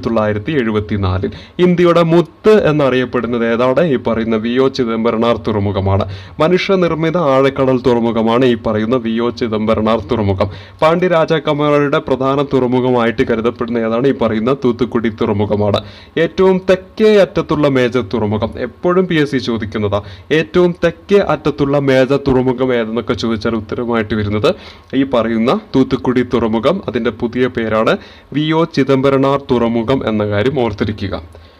1974. ഇന്ത്യയുടെ മുത്ത് എന്നറിയപ്പെടുന്നത് ഏതാണ്? ഈ പറയുന്ന വി.ഒ. ചിദംബരനാർ തുറമുഖമാണ്. മനുഷ്യനിർമ്മിത ആഴക്കടൽ തുറമുഖമാണ് ഈ പറയുന്ന വി.ഒ. ചിദംബരനാർ തുറമുഖം. പാണ്ഡ്യ രാജാക്കന്മാരുടെ പ്രധാന തുറമുഖമായിട്ട് കരുതപ്പെടുന്ന ഏതാണ്? ഈ പറയുന്ന തൂത്തുക്കുടി തുറമുഖമാണ്. ഏറ്റവും തെക്കേ അറ്റത്തുള്ള മേജർ തുറമുഖം എപ്പോഴും PSC ചോദിക്കുന്നതാ. ഏറ്റവും തെക്കേ അറ്റത്തുള്ള മേജർ തുറമുഖം ഏതെന്നൊക്കെ ചോദിച്ചാൽ ഉത്തരമായിട്ട് വരുന്നത് ഈ പറയുന്ന തൂത്തുക്കുടി തുറമുഖം. അതിന്റെ പുതിയ പേരാണ് വി.ഒ. ചിദംബരനാർ തുറമുഖം എന്ന കാര്യം ഓർത്തിരിക്കുക.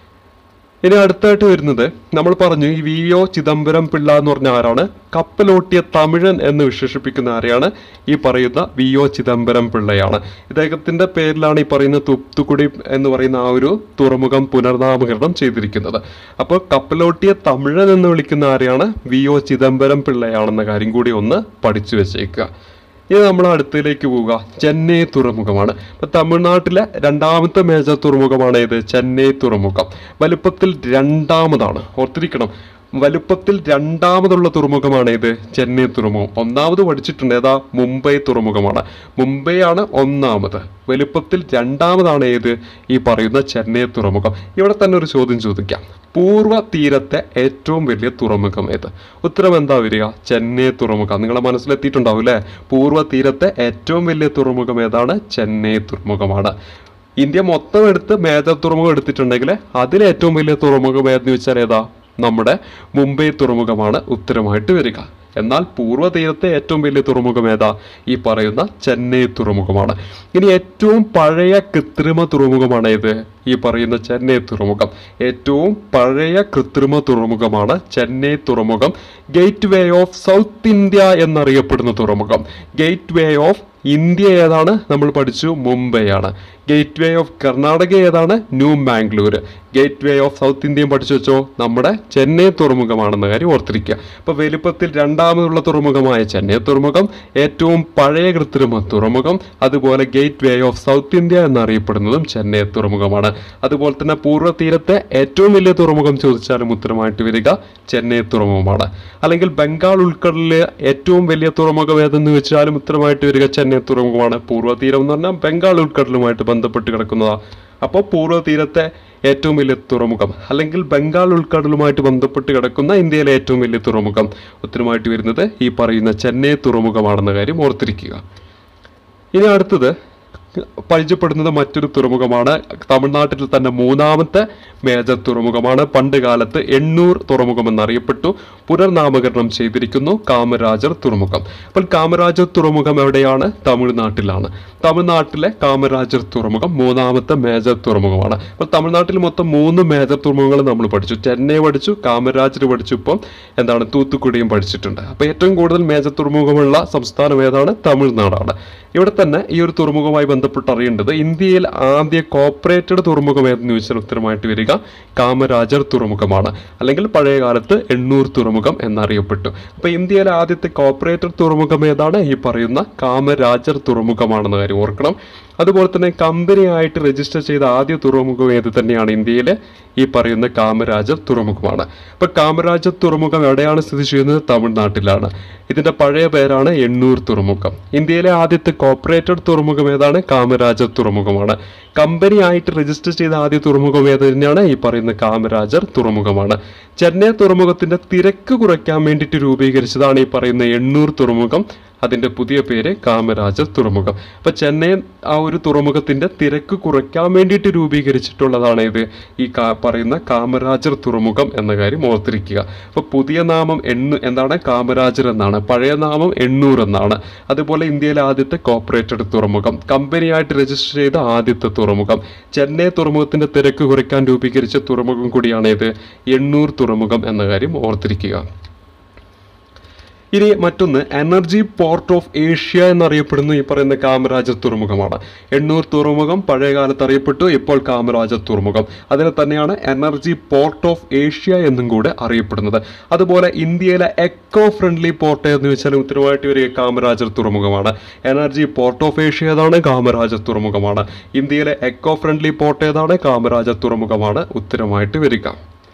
ഇനി അടുത്തായിട്ട് വരുന്നത് നമ്മൾ പറഞ്ഞു ഈ വി.ഒ. ചിദംബരം പിള്ള എന്ന് പറഞ്ഞ ആരാണ്? കപ്പലോട്ടിയ തമിഴൻ എന്ന് വിശേഷിപ്പിക്കുന്ന ആരെയാണ്? ഈ പറയുന്ന വി.ഒ. ചിദംബരം പിള്ളയാണ്. ഇദ്ദേഹത്തിന്റെ പേരിലാണ് ഈ പറയുന്ന തൂത്തുക്കുടി എന്ന് പറയുന്ന ആ ഒരു തുറമുഖം പുനർനാമകരണം ചെയ്തിരിക്കുന്നത്. അപ്പോൾ കപ്പലോട്ടിയ തമിഴൻ എന്ന് വിളിക്കുന്ന ആരെയാണ്? വി.ഒ. ചിദംബരം പിള്ളയാണെന്ന കാര്യം കൂടി ഒന്ന് പഠിച്ചു വെച്ചേക്കുക. ഇനി നമ്മൾ അടുത്തതിലേക്ക് പോവുക. ചെന്നൈ തുറമുഖമാണ്. ഇപ്പൊ തമിഴ്നാട്ടിലെ രണ്ടാമത്തെ മേജർ തുറമുഖമാണ് ഏത്? ചെന്നൈ തുറമുഖം. വലുപ്പത്തിൽ രണ്ടാമതാണ്, ഓർത്തിരിക്കണം. വലുപ്പത്തിൽ രണ്ടാമതുള്ള തുറമുഖമാണ് ഏത്? ചെന്നൈ തുറമുഖം. ഒന്നാമത് പഠിച്ചിട്ടുണ്ട് ഏതാ? മുംബൈ തുറമുഖമാണ്. മുംബൈ ആണ് ഒന്നാമത്. വലുപ്പത്തിൽ രണ്ടാമതാണ് ഏത്? ഈ പറയുന്ന ചെന്നൈ തുറമുഖം. ഇവിടെ തന്നെ ഒരു ചോദ്യം ചോദിക്കാം. പൂർവ്വ തീരത്തെ ഏറ്റവും വലിയ തുറമുഖം ഏത്? ഉത്തരം എന്താ വരിക? ചെന്നൈ തുറമുഖം. നിങ്ങളെ മനസ്സിലെത്തിയിട്ടുണ്ടാവും അല്ലേ? പൂർവ്വ തീരത്തെ ഏറ്റവും വലിയ തുറമുഖം ഏതാണ്? ചെന്നൈ തുറമുഖമാണ്. ഇന്ത്യ മൊത്തം എടുത്ത് മേജർ തുറമുഖം എടുത്തിട്ടുണ്ടെങ്കിൽ അതിൽ ഏറ്റവും വലിയ തുറമുഖം ഏതെന്ന് വെച്ചാൽ ഏതാ? നമ്മുടെ മുംബൈ തുറമുഖമാണ് ഉത്തരമായിട്ട് വരിക. എന്നാൽ പൂർവ്വ തീരത്തെ ഏറ്റവും വലിയ തുറമുഖം ഏതാ? ഈ പറയുന്ന ചെന്നൈ തുറമുഖമാണ്. ഇനി ഏറ്റവും പഴയ കൃത്രിമ തുറമുഖമാണ് ഏത്? ഈ പറയുന്ന ചെന്നൈ തുറമുഖം. ഏറ്റവും പഴയ കൃത്രിമ തുറമുഖമാണ് ചെന്നൈ തുറമുഖം. Gateway of south India എന്നറിയപ്പെടുന്ന തുറമുഖം. ഗേറ്റ് വേ ഓഫ് ഇന്ത്യ ഏതാണ്? നമ്മൾ പഠിച്ചു മുംബൈ ആണ്. ഗേറ്റ് വേ ഓഫ് കർണാടക ഏതാണ്? New Mangalore. Gateway of south ഇന്ത്യയും പഠിച്ചു വെച്ചോ, നമ്മുടെ ചെന്നൈ തുറമുഖമാണെന്ന കാര്യം ഓർത്തിരിക്കുക. അപ്പോൾ വലുപ്പത്തിൽ രണ്ടാമതുള്ള തുറമുഖമായ ചെന്നൈ തുറമുഖം, ഏറ്റവും പഴയ കൃത്രിമ തുറമുഖം, അതുപോലെ gateway of south India എന്നറിയപ്പെടുന്നതും ചെന്നൈ തുറമുഖമാണ്. അതുപോലെ തന്നെ പൂർവ്വ തീരത്തെ ഏറ്റവും വലിയ തുറമുഖം ചോദിച്ചാലും ഉത്തരമായിട്ട് വരിക ചെന്നൈ തുറമുഖമാണ്. അല്ലെങ്കിൽ ബംഗാൾ ഉൾക്കടലിലെ ഏറ്റവും വലിയ തുറമുഖം ഏതെന്ന് വെച്ചാലും ഉത്തരമായിട്ട് വരിക ചെന്നൈ തുറമുഖമാണ്. പൂർവ്വ തീരം എന്ന് പറഞ്ഞാൽ ബംഗാൾ ഉൾക്കടലുമായിട്ട് ബന്ധപ്പെട്ട് കിടക്കുന്നതാ. അപ്പോൾ പൂർവ്വ തീരത്തെ ഏറ്റവും വലിയ തുറമുഖം അല്ലെങ്കിൽ ബംഗാൾ ഉൾക്കടലുമായിട്ട് ബന്ധപ്പെട്ട് കിടക്കുന്ന ഇന്ത്യയിലെ ഏറ്റവും വലിയ തുറമുഖം ഉത്തരമായിട്ട് വരുന്നത് ഈ പറയുന്ന ചെന്നൈ തുറമുഖമാണെന്ന കാര്യം ഓർത്തിരിക്കുക. ഇനി അടുത്തത് പരിചയപ്പെടുന്നത് മറ്റൊരു തുറമുഖമാണ്. തമിഴ്നാട്ടിൽ തന്നെ മൂന്നാമത്തെ മേജർ തുറമുഖമാണ്. പണ്ട് കാലത്ത് എണ്ണൂർ തുറമുഖം എന്നറിയപ്പെട്ടു. പുനർനാമകരണം ചെയ്തിരിക്കുന്നു കാമരാജർ തുറമുഖം. അപ്പോൾ കാമരാജർ തുറമുഖം എവിടെയാണ്? തമിഴ്നാട്ടിലാണ്. തമിഴ്നാട്ടിലെ കാമരാജർ തുറമുഖം മൂന്നാമത്തെ മേജർ തുറമുഖമാണ്. അപ്പോൾ തമിഴ്നാട്ടിൽ മൊത്തം 3 മേജർ തുറമുഖങ്ങൾ നമ്മൾ പഠിച്ചു. ചെന്നൈ പഠിച്ചു, കാമരാജർ പഠിച്ചു, ഇപ്പം എന്താണ് തൂത്തുക്കുടിയും പഠിച്ചിട്ടുണ്ട്. അപ്പോൾ ഏറ്റവും കൂടുതൽ മേജർ തുറമുഖമുള്ള സംസ്ഥാനം ഏതാണ്? തമിഴ്നാടാണ്. ഇവിടെ തന്നെ ഈ ഒരു തുറമുഖവുമായി ബന്ധപ്പെട്ട് അറിയേണ്ടത് ഇന്ത്യയിൽ ആദ്യ കോർപ്പറേറ്റഡ് തുറമുഖം ഏതെന്ന് ചോദിച്ചാൽ ഉത്തരമായിട്ട് വരിക കാമരാജർ തുറമുഖമാണ്. അല്ലെങ്കിൽ പഴയ കാലത്ത് എണ്ണൂർ തുറമുഖം എന്നറിയപ്പെട്ടു. അപ്പോൾ ഇന്ത്യയിലെ ആദ്യത്തെ കോർപ്പറേറ്റഡ് തുറമുഖം ഏതാണ്? ഈ പറയുന്ന കാമരാജർ തുറമുഖമാണെന്ന കാര്യം ഓർക്കണം. അതുപോലെ തന്നെ കമ്പനിയായിട്ട് രജിസ്റ്റർ ചെയ്ത ആദ്യ തുറമുഖം ഏത് തന്നെയാണ്? ഇന്ത്യയിലെ ഈ പറയുന്ന കാമരാജർ തുറമുഖമാണ്. അപ്പോൾ കാമരാജർ തുറമുഖം എവിടെയാണ് സ്ഥിതി ചെയ്യുന്നത്? തമിഴ്നാട്ടിലാണ്. ഇതിന്റെ പഴയ പേരാണ് എണ്ണൂർ തുറമുഖം. ഇന്ത്യയിലെ ആദ്യത്തെ കോർപ്പറേറ്റഡ് തുറമുഖം ഏതാണ്? കാമരാജർ തുറമുഖമാണ്. കമ്പനിയായിട്ട് രജിസ്റ്റർ ചെയ്ത ആദ്യ തുറമുഖം ഏത് തന്നെയാണ്? ഈ പറയുന്ന കാമരാജർ തുറമുഖമാണ്. ചെന്നൈ തുറമുഖത്തിന്റെ തിരക്ക് കുറയ്ക്കാൻ വേണ്ടിയിട്ട് രൂപീകരിച്ചതാണ് ഈ പറയുന്ന എണ്ണൂർ തുറമുഖം. അതിന്റെ പുതിയ പേര് കാമരാജർ തുറമുഖം. അപ്പൊ ചെന്നൈ ആ ഒരു തുറമുഖത്തിന്റെ തിരക്ക് കുറയ്ക്കാൻ വേണ്ടിയിട്ട് രൂപീകരിച്ചിട്ടുള്ളതാണ് ഇത് ഈ പറയുന്ന കാമരാജർ തുറമുഖം എന്ന കാര്യം ഓർത്തിരിക്കുക. അപ്പൊ പുതിയ നാമം എന്താണ്? കാമരാജർ എന്നാണ്. പഴയ നാമം എണ്ണൂർ എന്നാണ്. അതുപോലെ ഇന്ത്യയിലെ ആദ്യത്തെ കോർപ്പറേറ്റഡ് തുറമുഖം, കമ്പനിയായിട്ട് രജിസ്റ്റർ ചെയ്ത ആദ്യത്തെ തുറമുഖം, ചെന്നൈ തുറമുഖത്തിന്റെ തിരക്ക് കുറയ്ക്കാൻ രൂപീകരിച്ച തുറമുഖം കൂടിയാണ് ഇത് എണ്ണൂർ തുറമുഖം എന്ന കാര്യം ഓർത്തിരിക്കുക. ഇനി മറ്റൊന്ന് എനർജി പോർട്ട് ഓഫ് ഏഷ്യ എന്നറിയപ്പെടുന്ന ഈ പറയുന്ന കാമരാജർ തുറമുഖമാണ്. എണ്ണൂർ തുറമുഖം പഴയകാലത്ത് അറിയപ്പെട്ടു, ഇപ്പോൾ കാമരാജർ തുറമുഖം. അതിനെ തന്നെയാണ് എനർജി പോർട്ട് ഓഫ് ഏഷ്യ എന്നും കൂടെ അറിയപ്പെടുന്നത്. അതുപോലെ ഇന്ത്യയിലെ എക്കോ ഫ്രണ്ട്ലി പോർട്ട് എന്ന് വെച്ചാൽ ഉത്തരവായിട്ട് വരിക കാമരാജർ തുറമുഖമാണ്. എനർജി പോർട്ട് ഓഫ് ഏഷ്യ ഏതാണ്? കാമരാജർ തുറമുഖമാണ്. ഇന്ത്യയിലെ എക്കോ ഫ്രണ്ട്ലി പോർട്ട് ഏതാണ്? കാമരാജർ തുറമുഖമാണ് ഉത്തരമായിട്ട് വരിക.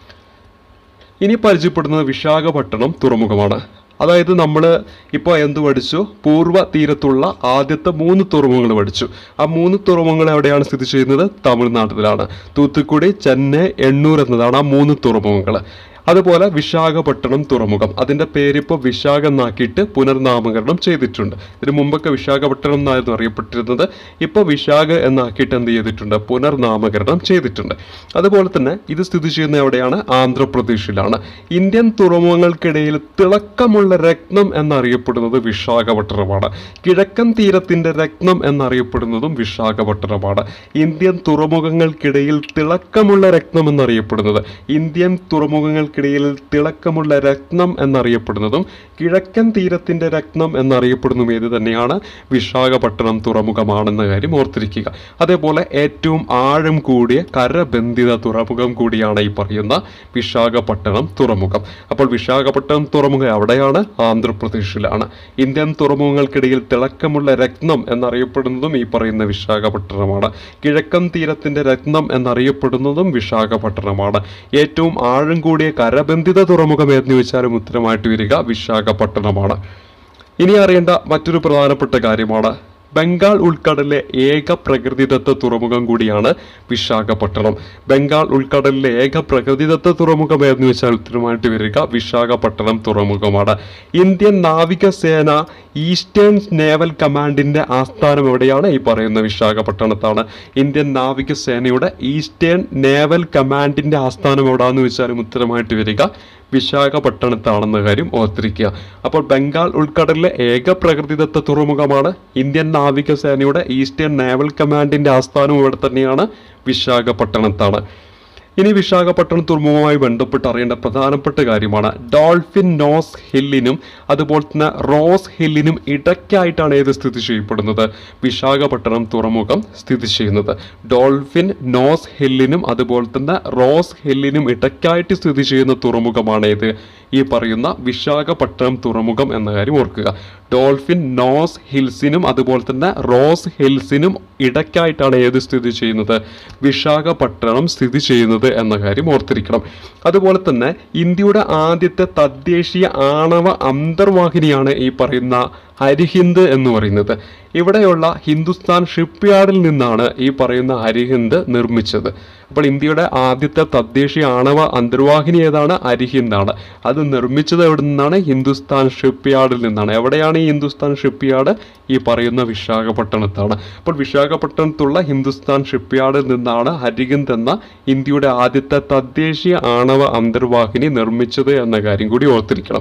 ഇനി പരിചയപ്പെടുന്നത് വിശാഖപട്ടണം തുറമുഖമാണ്. അതായത് നമ്മൾ ഇപ്പോൾ എന്ത് പഠിച്ചു? പൂർവ്വ തീരത്തുള്ള ആദ്യത്തെ 3 തുറമുഖങ്ങൾ പഠിച്ചു. ആ 3 തുറമുഖങ്ങൾ എവിടെയാണ് സ്ഥിതി ചെയ്യുന്നത്? തമിഴ്നാട്ടിലാണ്. തൂത്തുക്കുടി, ചെന്നൈ, എണ്ണൂർ എന്നതാണ് ആ 3 തുറമുഖങ്ങൾ. അതുപോലെ വിശാഖപട്ടണം തുറമുഖം, അതിൻ്റെ പേരിപ്പോൾ വിശാഖ എന്നാക്കിയിട്ട് പുനർനാമകരണം ചെയ്തിട്ടുണ്ട്. ഇതിന് മുമ്പൊക്കെ വിശാഖപട്ടണം എന്നായിരുന്നു അറിയപ്പെട്ടിരുന്നത്. ഇപ്പോൾ വിശാഖ എന്നാക്കിയിട്ട് എന്ത് ചെയ്തിട്ടുണ്ട്? പുനർനാമകരണം ചെയ്തിട്ടുണ്ട്. അതുപോലെ തന്നെ ഇത് സ്ഥിതി ചെയ്യുന്ന എവിടെയാണ്? ആന്ധ്രാപ്രദേശിലാണ്. ഇന്ത്യൻ തുറമുഖങ്ങൾക്കിടയിൽ തിളക്കമുള്ള രത്നം എന്നറിയപ്പെടുന്നത് വിശാഖപട്ടണമാണ്. കിഴക്കൻ തീരത്തിൻ്റെ രത്നം എന്നറിയപ്പെടുന്നതും വിശാഖപട്ടണമാണ്. ഇന്ത്യൻ തുറമുഖങ്ങൾക്കിടയിൽ തിളക്കമുള്ള രത്നം എന്നറിയപ്പെടുന്നത്, ഇന്ത്യൻ തുറമുഖങ്ങൾക്ക് തിളക്കമുള്ള രത്നം എന്നറിയപ്പെടുന്നതും കിഴക്കൻ തീരത്തിന്റെ രത്നം എന്നറിയപ്പെടുന്നതും ഏത് തന്നെയാണ്? വിശാഖപട്ടണം തുറമുഖമാണെന്ന കാര്യം ഓർത്തിരിക്കുക. അതേപോലെ ഏറ്റവും ആഴം കൂടിയ കരബന്ധിത തുറമുഖം കൂടിയാണ് ഈ പറയുന്ന വിശാഖപട്ടണം തുറമുഖം. അപ്പോൾ വിശാഖപട്ടണം തുറമുഖം എവിടെയാണ്? ആന്ധ്രാപ്രദേശിലാണ്. ഇന്ത്യൻ തുറമുഖങ്ങൾക്കിടയിൽ തിളക്കമുള്ള രത്നം എന്നറിയപ്പെടുന്നതും ഈ പറയുന്ന വിശാഖപട്ടണമാണ്. കിഴക്കൻ തീരത്തിന്റെ രത്നം എന്നറിയപ്പെടുന്നതും വിശാഖപട്ടണമാണ്. ഏറ്റവും ആഴം കൂടിയ കരബന്ധിത തുറമുഖം എന്ന് ചോദിച്ചാലും ഉത്തരമായിട്ട് വരിക വിശാഖപട്ടണമാണ്. ഇനി അറിയേണ്ട മറ്റൊരു പ്രധാനപ്പെട്ട കാര്യമാണ്, ബംഗാൾ ഉൾക്കടലിലെ ഏക പ്രകൃതിദത്ത തുറമുഖം കൂടിയാണ് വിശാഖപട്ടണം. ബംഗാൾ ഉൾക്കടലിലെ ഏക പ്രകൃതിദത്ത തുറമുഖം എന്ന് വെച്ചാൽ ഉത്തരമായിട്ട് വരിക വിശാഖപട്ടണം തുറമുഖമാണ്. ഇന്ത്യൻ നാവികസേന ഈസ്റ്റേൺ നേവൽ കമാൻഡിന്റെ ആസ്ഥാനം എവിടെയാണ്? ഈ പറയുന്ന വിശാഖപട്ടണത്താണ്. ഇന്ത്യൻ നാവികസേനയുടെ ഈസ്റ്റേൺ നേവൽ കമാൻഡിന്റെ ആസ്ഥാനം എവിടെയാണെന്ന് വെച്ചാലും ഉത്തരമായിട്ട് വരിക വിശാഖപട്ടണത്താണെന്ന കാര്യം ഓർത്തിരിക്കുക. അപ്പോൾ ബംഗാൾ ഉൾക്കടലിലെ ഏക പ്രകൃതിദത്ത തുറമുഖമാണ്. ഇന്ത്യൻ നാവികസേനയുടെ ഈസ്റ്റേൺ നേവൽ കമാൻഡിന്റെ ആസ്ഥാനം ഇവിടെ തന്നെയാണ്, വിശാഖപട്ടണത്താണ്. ഇനി വിശാഖപട്ടണം തുറമുഖവുമായി ബന്ധപ്പെട്ട് അറിയേണ്ട പ്രധാനപ്പെട്ട കാര്യമാണ്, ഡോൾഫിൻ നോസ് ഹില്ലിനും അതുപോലെ തന്നെ റോസ് ഹില്ലിനും ഇടയ്ക്കായിട്ടാണ് ഏത് സ്ഥിതി ചെയ്യപ്പെടുന്നത്? വിശാഖപട്ടണം തുറമുഖം സ്ഥിതി ചെയ്യുന്നത്. ഡോൾഫിൻ നോസ് ഹില്ലിനും അതുപോലെ തന്നെ റോസ് ഹില്ലിനും ഇടയ്ക്കായിട്ട് സ്ഥിതി ചെയ്യുന്ന തുറമുഖമാണ് ഏത്? ഈ പറയുന്ന വിശാഖപട്ടണം തുറമുഖം എന്ന കാര്യം ഓർക്കുക. ഡോൾഫിൻ നോസ് ഹിൽസിനും അതുപോലെ തന്നെ റോസ് ഹിൽസിനും ഇടയ്ക്കായിട്ടാണ് ഏത് സ്ഥിതി ചെയ്യുന്നത്? വിശാഖപട്ടണം സ്ഥിതി ചെയ്യുന്നത് എന്ന കാര്യം ഓർത്തിരിക്കണം. അതുപോലെ തന്നെ ഇന്ത്യയുടെ ആദ്യത്തെ തദ്ദേശീയ ആണവ അന്തർവാഹിനിയാണ് ഈ പറയുന്ന അരിഹിന്ദ് എന്ന് പറയുന്നത്. ഇവിടെയുള്ള ഹിന്ദുസ്ഥാൻ ഷിപ്പ്യാർഡിൽ നിന്നാണ് ഈ പറയുന്ന അരിഹിന്ദ് നിർമ്മിച്ചത്. അപ്പോൾ ഇന്ത്യയുടെ ആദ്യത്തെ തദ്ദേശീയ ആണവ അന്തർവാഹിനി ഏതാണ്? അരിഹിന്ദാണ്. അത് നിർമ്മിച്ചത് എവിടെ നിന്നാണ്? ഹിന്ദുസ്ഥാൻ ഷിപ്പ്യാർഡിൽ നിന്നാണ്. എവിടെയാണ് ഈ ഹിന്ദുസ്ഥാൻ ഷിപ്പ്യാർഡ്? ഈ പറയുന്ന വിശാഖപട്ടണത്താണ്. അപ്പോൾ വിശാഖപട്ടണത്തുള്ള ഹിന്ദുസ്ഥാൻ ഷിപ്പ്യാർഡിൽ നിന്നാണ് അരിഹിന്ദ് എന്ന ഇന്ത്യയുടെ ആദ്യത്തെ തദ്ദേശീയ ആണവ അന്തർവാഹിനി നിർമ്മിച്ചത് എന്ന കാര്യം കൂടി ഓർത്തിരിക്കണം.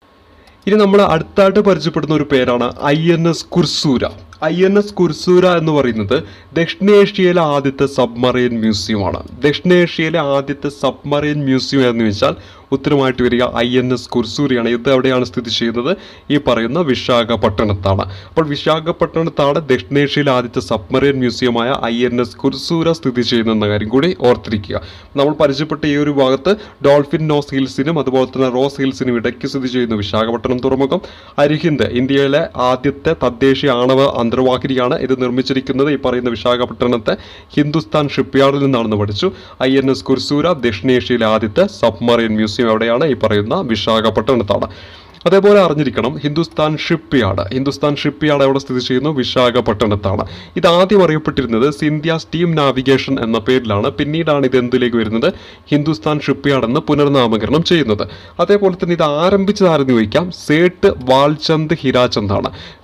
ഇനി നമ്മൾ അടുത്തായിട്ട് പരിചയപ്പെടുന്ന ഒരു പേരാണ് INS കുർസൂര. INS കുർസൂര എന്ന് പറയുന്നത് ദക്ഷിണേഷ്യയിലെ ആദ്യത്തെ സബ്മറൈൻ മ്യൂസിയമാണ്. ദക്ഷിണേഷ്യയിലെ ആദ്യത്തെ സബ്മറൈൻ മ്യൂസിയം എന്ന് വെച്ചാൽ ഉത്തരമായിട്ട് വരിക INS കുർസൂരയാണ്. ഇത് എവിടെയാണ് സ്ഥിതി ചെയ്യുന്നത്? ഈ പറയുന്ന വിശാഖപട്ടണത്താണ്. അപ്പോൾ വിശാഖപട്ടണത്താണ് ദക്ഷിണേഷ്യയിലെ ആദ്യത്തെ സബ്മറൈൻ മ്യൂസിയമായ INS കുർസൂര സ്ഥിതി ചെയ്യുന്ന കാര്യം കൂടി ഓർത്തിരിക്കുക. നമ്മൾ പരിചയപ്പെട്ട ഈ ഒരു ഭാഗത്ത് ഡോൾഫിൻ നോസ് ഹിൽസിനും അതുപോലെ തന്നെ റോസ് ഹിൽസിനും ഇടയ്ക്ക് സ്ഥിതി ചെയ്യുന്ന വിശാഖപട്ടണം തുറമുഖം. അരിഹിന്ദ് ഇന്ത്യയിലെ ആദ്യത്തെ തദ്ദേശീയ ആണവ അന്തർവാഹിനിയാണ്. ഇത് നിർമ്മിച്ചിരിക്കുന്നത് ഈ പറയുന്ന വിശാഖപട്ടണത്തെ ഹിന്ദുസ്ഥാൻ ഷിപ്പ്യാർഡിൽ നിന്നാണെന്ന് പഠിച്ചു. INS കുർസൂര ദക്ഷിണേഷ്യയിലെ ആദ്യത്തെ സബ്മറൈൻ മ്യൂസിയം എവിടെയാണ്? ഈ പറയുന്ന വിശാഖപട്ടണത്താണ്. അതേപോലെ അറിഞ്ഞിരിക്കണം ഹിന്ദുസ്ഥാൻ ഷിപ്പ്യാർഡ്. ഹിന്ദുസ്ഥാൻ ഷിപ്പ്യാർഡ് എവിടെ സ്ഥിതി ചെയ്യുന്നു? വിശാഖപട്ടണത്താണ്. ഇത് ആദ്യം അറിയപ്പെട്ടിരുന്നത് സിന്ധ്യ സ്റ്റീം നാവിഗേഷൻ എന്ന പേരിലാണ്. പിന്നീടാണ് ഇത് എന്തിലേക്ക് വരുന്നത്? ഹിന്ദുസ്ഥാൻ ഷിപ്പ്യാർഡ് എന്ന് പുനർനാമകരണം ചെയ്യുന്നത്. അതേപോലെ തന്നെ ഇത് ആരംഭിച്ചതാരെന്ന് ചോദിക്കാം, സേട്ട് വാൽചന്ദ് ഹിരാചന്ദ് ആണ്.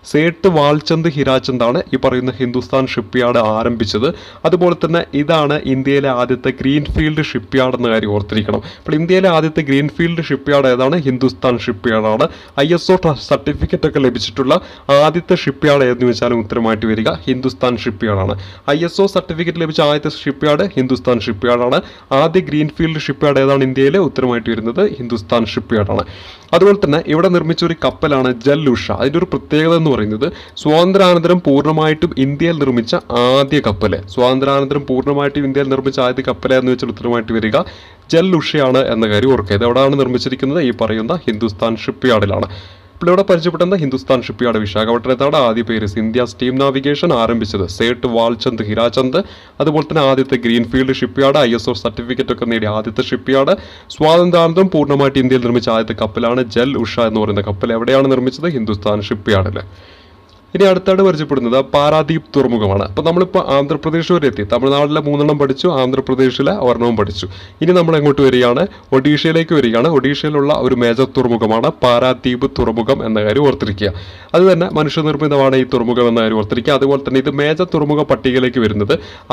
സേട്ട് വാൽചന്ദ് ഹിരാചന്ദാണ് ഈ പറയുന്ന ഹിന്ദുസ്ഥാൻ ഷിപ്പ്യാർഡ് ആരംഭിച്ചത്. അതുപോലെ തന്നെ ഇതാണ് ഇന്ത്യയിലെ ആദ്യത്തെ ഗ്രീൻഫീൽഡ് ഷിപ്പ്യാർഡ് എന്ന കാര്യം ഓർത്തിരിക്കണം. അപ്പോൾ ഇന്ത്യയിലെ ആദ്യത്തെ ഗ്രീൻഫീൽഡ് ഷിപ്പ്യാർഡ് ഏതാണ്? ഹിന്ദുസ്ഥാൻ ഷിപ്പ്യാർഡാണ്. ISO സർട്ടിഫിക്കറ്റ് ഒക്കെ ലഭിച്ചിട്ടുള്ള ആദ്യത്തെ ഷിപ്പ്യാർഡ് ഏതെന്ന് വെച്ചാലും ഉത്തരമായിട്ട് വരിക ഹിന്ദുസ്ഥാൻ ഷിപ്പ്യാർഡാണ്. ISO സർട്ടിഫിക്കറ്റ് ലഭിച്ച ആദ്യത്തെ ഷിപ്പ്യാർഡ് ഹിന്ദുസ്ഥാൻ ഷിപ്പ്യാർഡാണ്. ആദ്യ ഗ്രീൻഫീൽഡ് ഷിപ്പ്യാർഡ് ഏതാണ് ഇന്ത്യയിലെ? ഉത്തരമായിട്ട് വരുന്നത് ഹിന്ദുസ്ഥാൻ ഷിപ്പ്യാർഡാണ്. അതുപോലെ തന്നെ ഇവിടെ നിർമ്മിച്ച ഒരു കപ്പലാണ് ജൽ ഉഷ. അതിൻ്റെ ഒരു പ്രത്യേകത എന്ന് പറയുന്നത് സ്വാതന്ത്ര്യാനന്തരം പൂർണ്ണമായിട്ടും ഇന്ത്യയിൽ നിർമ്മിച്ച ആദ്യ കപ്പൽ. സ്വാതന്ത്ര്യാനന്തരം പൂർണ്ണമായിട്ടും ഇന്ത്യയിൽ നിർമ്മിച്ച ആദ്യ കപ്പൽ എന്ന് വെച്ചാൽ ഉത്തരമായിട്ട് വരിക ജൽ ഉഷയാണ് എന്ന കാര്യം ഓർക്കുക. ഇത് എവിടെയാണ് നിർമ്മിച്ചിരിക്കുന്നത്? ഈ പറയുന്ന ഹിന്ദുസ്ഥാൻ ഷിപ്പ്യാർഡിലാണ്. ഇപ്പോൾ ഇവിടെ പരിചയപ്പെടുന്ന ഹിന്ദുസ്ഥാൻ ഷിപ്പ്യാർഡ് വിശാഖപട്ടണത്താണ്. ആദ്യ പേര് ഇന്ത്യ സ്റ്റീം നാവിഗേഷൻ ആരംഭിച്ചത് സേട്ട് വാൽചന്ദ് ഹിരാചന്ദ്. അതുപോലെ തന്നെ ആദ്യത്തെ ഗ്രീൻഫീൽഡ് ഷിപ്പ്യാർഡ്, ISO സർട്ടിഫിക്കറ്റ് ഒക്കെ നേടിയ ആദ്യത്തെ ഷിപ്പ്യാർഡ്. സ്വാതന്ത്ര്യാനന്തരം പൂർണ്ണമായിട്ട് ഇന്ത്യയിൽ നിർമ്മിച്ച ആദ്യത്തെ കപ്പലാണ് ജൽ ഉഷ എന്ന് പറയുന്ന കപ്പൽ. എവിടെയാണ് നിർമ്മിച്ചത്? ഹിന്ദുസ്ഥാൻ ഷിപ്പ്യാർഡിൽ. ഇനി അടുത്തായിട്ട് പരിചയപ്പെടുന്നത് പാരാദീപ് തുറമുഖമാണ്. അപ്പോൾ നമ്മളിപ്പോൾ ആന്ധ്രാപ്രദേശ് വരെ എത്തി. തമിഴ്നാട്ടിലെ 3 പഠിച്ചു, ആന്ധ്രാപ്രദേശിലെ ഒരെണ്ണവും പഠിച്ചു. ഇനി നമ്മൾ എങ്ങോട്ട് വരികയാണ്? ഒഡീഷയിലേക്ക് വരികയാണ്. ഒഡീഷയിലുള്ള ഒരു മേജർ തുറമുഖമാണ് പാരാദീപ് തുറമുഖം എന്ന കാര്യം ഓർത്തിരിക്കുക. അത് തന്നെ മനുഷ്യനിർമ്മിതമാണ് ഈ തുറമുഖം എന്ന കാര്യം ഓർത്തിരിക്കുക. അതുപോലെ തന്നെ ഇത് മേജർ തുറമുഖ പട്ടികയിലേക്ക് വരുന്നത്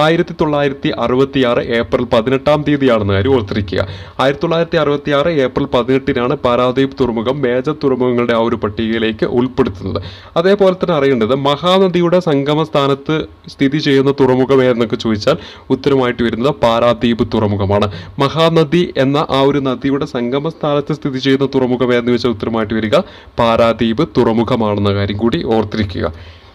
1966 ഏപ്രിൽ 18 കാര്യം ഓർത്തിരിക്കുക. 1966 ഏപ്രിൽ 18 പാരാദീപ് തുറമുഖം മേജർ തുറമുഖങ്ങളുടെ ആ ഒരു പട്ടികയിലേക്ക് ഉൾപ്പെടുത്തുന്നത്. അതേപോലെ തന്നെ അറിയേണ്ടത് മഹാനദിയുടെ സംഗമ സ്ഥാനത്ത് സ്ഥിതി ചെയ്യുന്ന തുറമുഖം ഏതെന്നൊക്കെ ചോദിച്ചാൽ ഉത്തരമായിട്ട് വരുന്നത് പാരാദീപ് തുറമുഖമാണ്. മഹാനദി എന്ന ആ ഒരു നദിയുടെ സംഗമ സ്ഥാനത്ത് സ്ഥിതി ചെയ്യുന്ന തുറമുഖം ഏതെന്ന് വെച്ചാൽ ഉത്തരമായിട്ട് വരിക പാരാദീപ് തുറമുഖമാണെന്ന കാര്യം കൂടി ഓർത്തിരിക്കുക.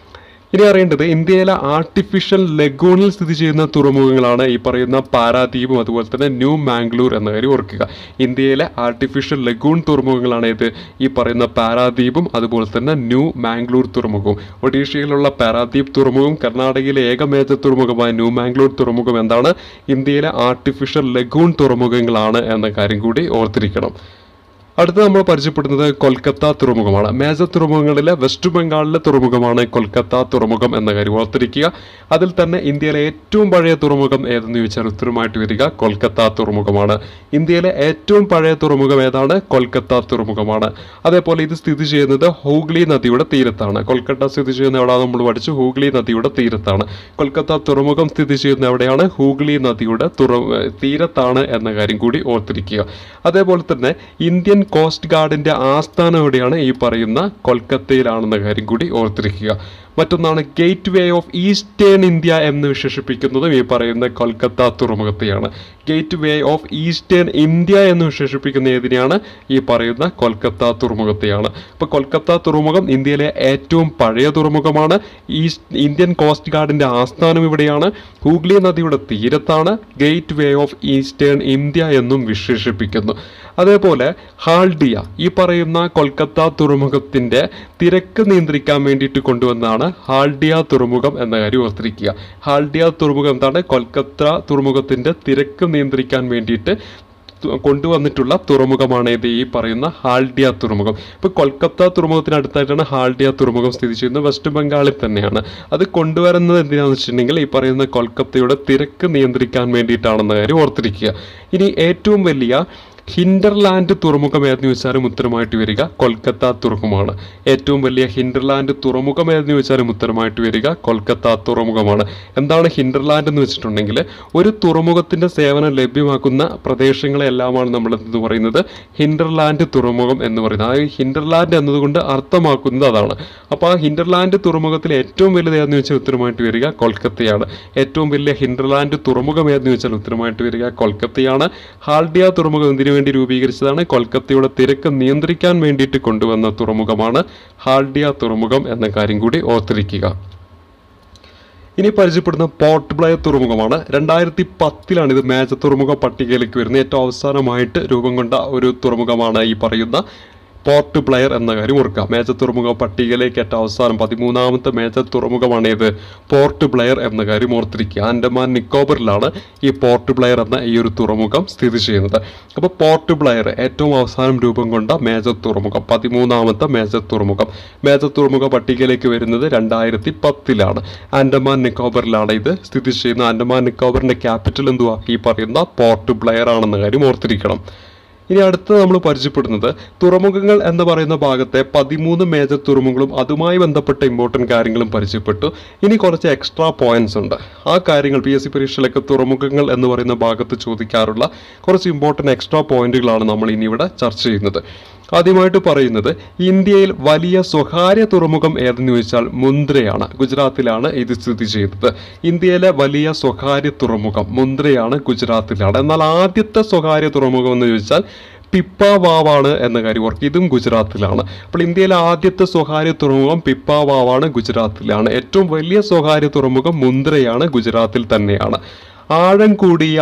ഇനി അറിയേണ്ടത് ഇന്ത്യയിലെ ആർട്ടിഫിഷ്യൽ ലഗൂണിൽ സ്ഥിതി ചെയ്യുന്ന തുറമുഖങ്ങളാണ് ഈ പറയുന്ന പാരാദീപും അതുപോലെ തന്നെ ന്യൂ മാംഗ്ലൂർ എന്ന കാര്യം ഓർക്കുക. ഇന്ത്യയിലെ ആർട്ടിഫിഷ്യൽ ലഗൂൺ തുറമുഖങ്ങളാണ് ഇത് ഈ പറയുന്ന പാരാദീപും അതുപോലെ തന്നെ ന്യൂ മാംഗ്ലൂർ തുറമുഖവും. ഒഡീഷയിലുള്ള പാരാദീപ് തുറമുഖം, കർണാടകയിലെ ഏക മേജർ തുറമുഖമായ ന്യൂ മാംഗ്ലൂർ തുറമുഖം എന്താണ്? ഇന്ത്യയിലെ ആർട്ടിഫിഷ്യൽ ലഗൂൺ തുറമുഖങ്ങളാണ് എന്ന കാര്യം കൂടി ഓർത്തിരിക്കണം. അടുത്ത നമ്മൾ പരിചയപ്പെടുന്നത് കൊൽക്കത്ത തുറമുഖമാണ്. മേജർ തുറമുഖങ്ങളിലെ വെസ്റ്റ് ബംഗാളിലെ തുറമുഖമാണ് കൊൽക്കത്ത തുറമുഖം എന്ന കാര്യം ഓർത്തിരിക്കുക. അതിൽ തന്നെ ഇന്ത്യയിലെ ഏറ്റവും പഴയ തുറമുഖം ഏതെന്ന് ചോദിച്ചാൽ ഉത്തരമായിട്ട് വരിക കൊൽക്കത്ത തുറമുഖമാണ്. ഇന്ത്യയിലെ ഏറ്റവും പഴയ തുറമുഖം ഏതാണ്? കൊൽക്കത്ത തുറമുഖമാണ്. അതേപോലെ ഇത് സ്ഥിതി ചെയ്യുന്നത് ഹൂഗ്ലി നദിയുടെ തീരത്താണ്. കൊൽക്കത്ത സ്ഥിതി ചെയ്യുന്ന എവിടെയാണ് നമ്മൾ പഠിച്ചു? ഹൂഗ്ലി നദിയുടെ തീരത്താണ്. കൊൽക്കത്ത തുറമുഖം സ്ഥിതി ചെയ്യുന്ന എവിടെയാണ്? ഹൂഗ്ലി നദിയുടെ തീരത്താണ് എന്ന കാര്യം കൂടി ഓർത്തിരിക്കുക. അതേപോലെ തന്നെ ഇന്ത്യൻ കോസ്റ്റ് ഗാർഡിന്റെ ആസ്ഥാനം എവിടെയാണ്? ഈ പറയുന്ന കൊൽക്കത്തയിലാണെന്ന കാര്യം കൂടി ഓർത്തിരിക്കുക. മറ്റൊന്നാണ് gateway of eastern India എന്ന് വിശേഷിപ്പിക്കുന്നതും ഈ പറയുന്ന കൊൽക്കത്ത തുറമുഖത്തെയാണ്. Gateway of eastern India എന്ന് വിശേഷിപ്പിക്കുന്ന ഏതിനെയാണ്? ഈ പറയുന്ന കൊൽക്കത്ത തുറമുഖത്തെയാണ്. ഇപ്പോൾ കൊൽക്കത്ത തുറമുഖം ഇന്ത്യയിലെ ഏറ്റവും പഴയ തുറമുഖമാണ്. ഇന്ത്യൻ കോസ്റ്റ് ഗാർഡിന്റെ ആസ്ഥാനം ഇവിടെയാണ്. ഹൂഗ്ലി നദിയുടെ തീരത്താണ്. Gateway of eastern India എന്നും വിശേഷിപ്പിക്കുന്നു. അതേപോലെ ഹാൽഡിയ ഈ പറയുന്ന കൊൽക്കത്ത തുറമുഖത്തിന്റെ തിരക്ക് നിയന്ത്രിക്കാൻ വേണ്ടിയിട്ട് കൊണ്ടുവന്നതാണ് ഹാൽഡിയ തുറമുഖം എന്ന കാര്യം ഓർത്തിരിക്കുക. ഹാൽഡിയ തുറമുഖം എന്താണ്? കൊൽക്കത്ത തുറമുഖത്തിന്റെ തിരക്ക് നിയന്ത്രിക്കാൻ വേണ്ടിയിട്ട് കൊണ്ടുവന്നിട്ടുള്ള തുറമുഖമാണ് ഇത് ഈ പറയുന്ന ഹാൽഡിയ തുറമുഖം. ഇപ്പോൾ കൊൽക്കത്ത തുറമുഖത്തിന് അടുത്തായിട്ടാണ് ഹാൽഡിയ തുറമുഖം സ്ഥിതി ചെയ്യുന്നത്. വെസ്റ്റ് ബംഗാളിൽ തന്നെയാണ്. അത് കൊണ്ടുവരുന്നത് എന്തിനാണെന്ന് വെച്ചിട്ടുണ്ടെങ്കിൽ ഈ പറയുന്ന കൊൽക്കത്തയുടെ തിരക്ക് നിയന്ത്രിക്കാൻ വേണ്ടിയിട്ടാണെന്ന കാര്യം ഓർത്തിരിക്കുക. ഇനി ഏറ്റവും വലിയ ഹിൻഡർലാൻഡ് തുറമുഖം ഏതെന്ന് ചോദിച്ചാലും ഉത്തരമായിട്ട് വരിക കൊൽക്കത്ത തുറമുഖമാണ്. ഏറ്റവും വലിയ ഹിൻഡർലാൻഡ് തുറമുഖം ഏതെന്ന് ചോദിച്ചാലും ഉത്തരമായിട്ട് വരിക കൊൽക്കത്ത തുറമുഖമാണ്. എന്താണ് ഹിൻഡർലാൻഡ് എന്ന് വെച്ചിട്ടുണ്ടെങ്കിൽ ഒരു തുറമുഖത്തിന്റെ സേവനം ലഭ്യമാക്കുന്ന പ്രദേശങ്ങളെല്ലാമാണ് നമ്മൾ എന്ന് പറയുന്നത് ഹിൻഡർലാൻഡ് തുറമുഖം എന്ന് പറയുന്നത്. ആ ഹിൻഡർലാൻഡ് എന്നതുകൊണ്ട് അർത്ഥമാക്കുന്നത് അതാണ്. അപ്പോൾ ആ ഹിൻഡർലാൻഡ് തുറമുഖത്തിൽ ഏറ്റവും വലുത് ഏതെന്ന് വെച്ചാൽ ഉത്തരമായിട്ട് വരിക കൊൽക്കത്തയാണ്. ഏറ്റവും വലിയ ഹിൻഡർലാൻഡ് തുറമുഖം ഏതെന്ന് വെച്ചാൽ ഉത്തരമായിട്ട് വരിക കൊൽക്കത്തയാണ്. ഹാൽഡിയ തുറമുഖം എന്തിനു വേണ്ടി രൂപീകരിച്ചതാണ്? കൊൽക്കത്തയുടെ തിരക്ക് നിയന്ത്രിക്കാൻ വേണ്ടിയിട്ട് കൊണ്ടുവന്ന തുറമുഖമാണ് ഹാൽഡിയ തുറമുഖം എന്ന കാര്യം കൂടി ഓർത്തിരിക്കുക. ഇനി പരിചയപ്പെടുന്ന പോർട്ട് ബ്ലെയർ തുറമുഖമാണ്. 2010 ഇത് മേജർ തുറമുഖ പട്ടികയിലേക്ക് വരുന്നത്. ഏറ്റവും അവസാനമായിട്ട് രൂപം കൊണ്ട ഒരു തുറമുഖമാണ് ഈ പറയുന്ന പോർട്ട് ബ്ലെയർ എന്ന കാര്യം ഓർക്കുക. മേജർ തുറമുഖ പട്ടികയിലേക്ക് ഏറ്റവും അവസാനം 13ാമത്തെ മേജർ തുറമുഖമാണ് ഇത് പോർട്ട് ബ്ലെയർ എന്ന കാര്യം ഓർത്തിരിക്കുക. ആൻഡമാൻ നിക്കോബറിലാണ് ഈ പോർട്ട് ബ്ലെയർ എന്ന ഈ ഒരു തുറമുഖം സ്ഥിതി ചെയ്യുന്നത്. അപ്പോൾ പോർട്ട് ബ്ലെയർ ഏറ്റവും അവസാനം രൂപം കൊണ്ട മേജർ തുറമുഖം, 13ാമത്തെ മേജർ തുറമുഖം. മേജർ തുറമുഖ പട്ടികയിലേക്ക് വരുന്നത് 2010 ആൻഡമാൻ നിക്കോബറിലാണ് ഇത് സ്ഥിതി ചെയ്യുന്നത്. ആൻഡമാൻ നിക്കോബറിന്റെ ക്യാപിറ്റൽ എന്തുവാ? ഈ പറയുന്ന പോർട്ട് ബ്ലെയർ ആണെന്ന കാര്യം ഓർത്തിരിക്കണം. ഇനി അടുത്ത് നമ്മൾ പരിചയപ്പെടുന്നത് തുറമുഖങ്ങൾ എന്ന് പറയുന്ന ഭാഗത്തെ 13 മേജർ തുറമുഖങ്ങളും അതുമായി ബന്ധപ്പെട്ട ഇമ്പോർട്ടൻറ്റ് കാര്യങ്ങളും പരിചയപ്പെട്ടു. ഇനി കുറച്ച് എക്സ്ട്രാ പോയിന്റ്സ് ഉണ്ട്. ആ കാര്യങ്ങൾ PSC പരീക്ഷയിലൊക്കെ തുറമുഖങ്ങൾ എന്ന് പറയുന്ന ഭാഗത്ത് ചോദിക്കാറുള്ള കുറച്ച് ഇമ്പോർട്ടൻറ്റ് എക്സ്ട്രാ പോയിന്റുകളാണ് നമ്മൾ ഇനി ഇവിടെ ചർച്ച ചെയ്യുന്നത്. ആദ്യമായിട്ട് പറയുന്നത് ഇന്ത്യയിൽ വലിയ സ്വകാര്യ തുറമുഖം ഏതെന്ന് ചോദിച്ചാൽ മുന്ദ്രയാണ്. ഗുജറാത്തിലാണ് ഇത് സ്ഥിതി ചെയ്യുന്നത്. ഇന്ത്യയിലെ വലിയ സ്വകാര്യ തുറമുഖം മുന്ദ്രയാണ്, ഗുജറാത്തിലാണ്. എന്നാൽ ആദ്യത്തെ സ്വകാര്യ തുറമുഖം എന്ന് ചോദിച്ചാൽ പിപ്പാവാവാണ് എന്ന കാര്യം ഓർക്കുക. ഇതും ഗുജറാത്തിലാണ്. അപ്പോൾ ഇന്ത്യയിലെ ആദ്യത്തെ സ്വകാര്യ തുറമുഖം പിപ്പാവാവാണ്, ഗുജറാത്തിലാണ്. ഏറ്റവും വലിയ സ്വകാര്യ തുറമുഖം മുന്ദ്രയാണ്, ഗുജറാത്തിൽ തന്നെയാണ്. ആഴം കൂടിയ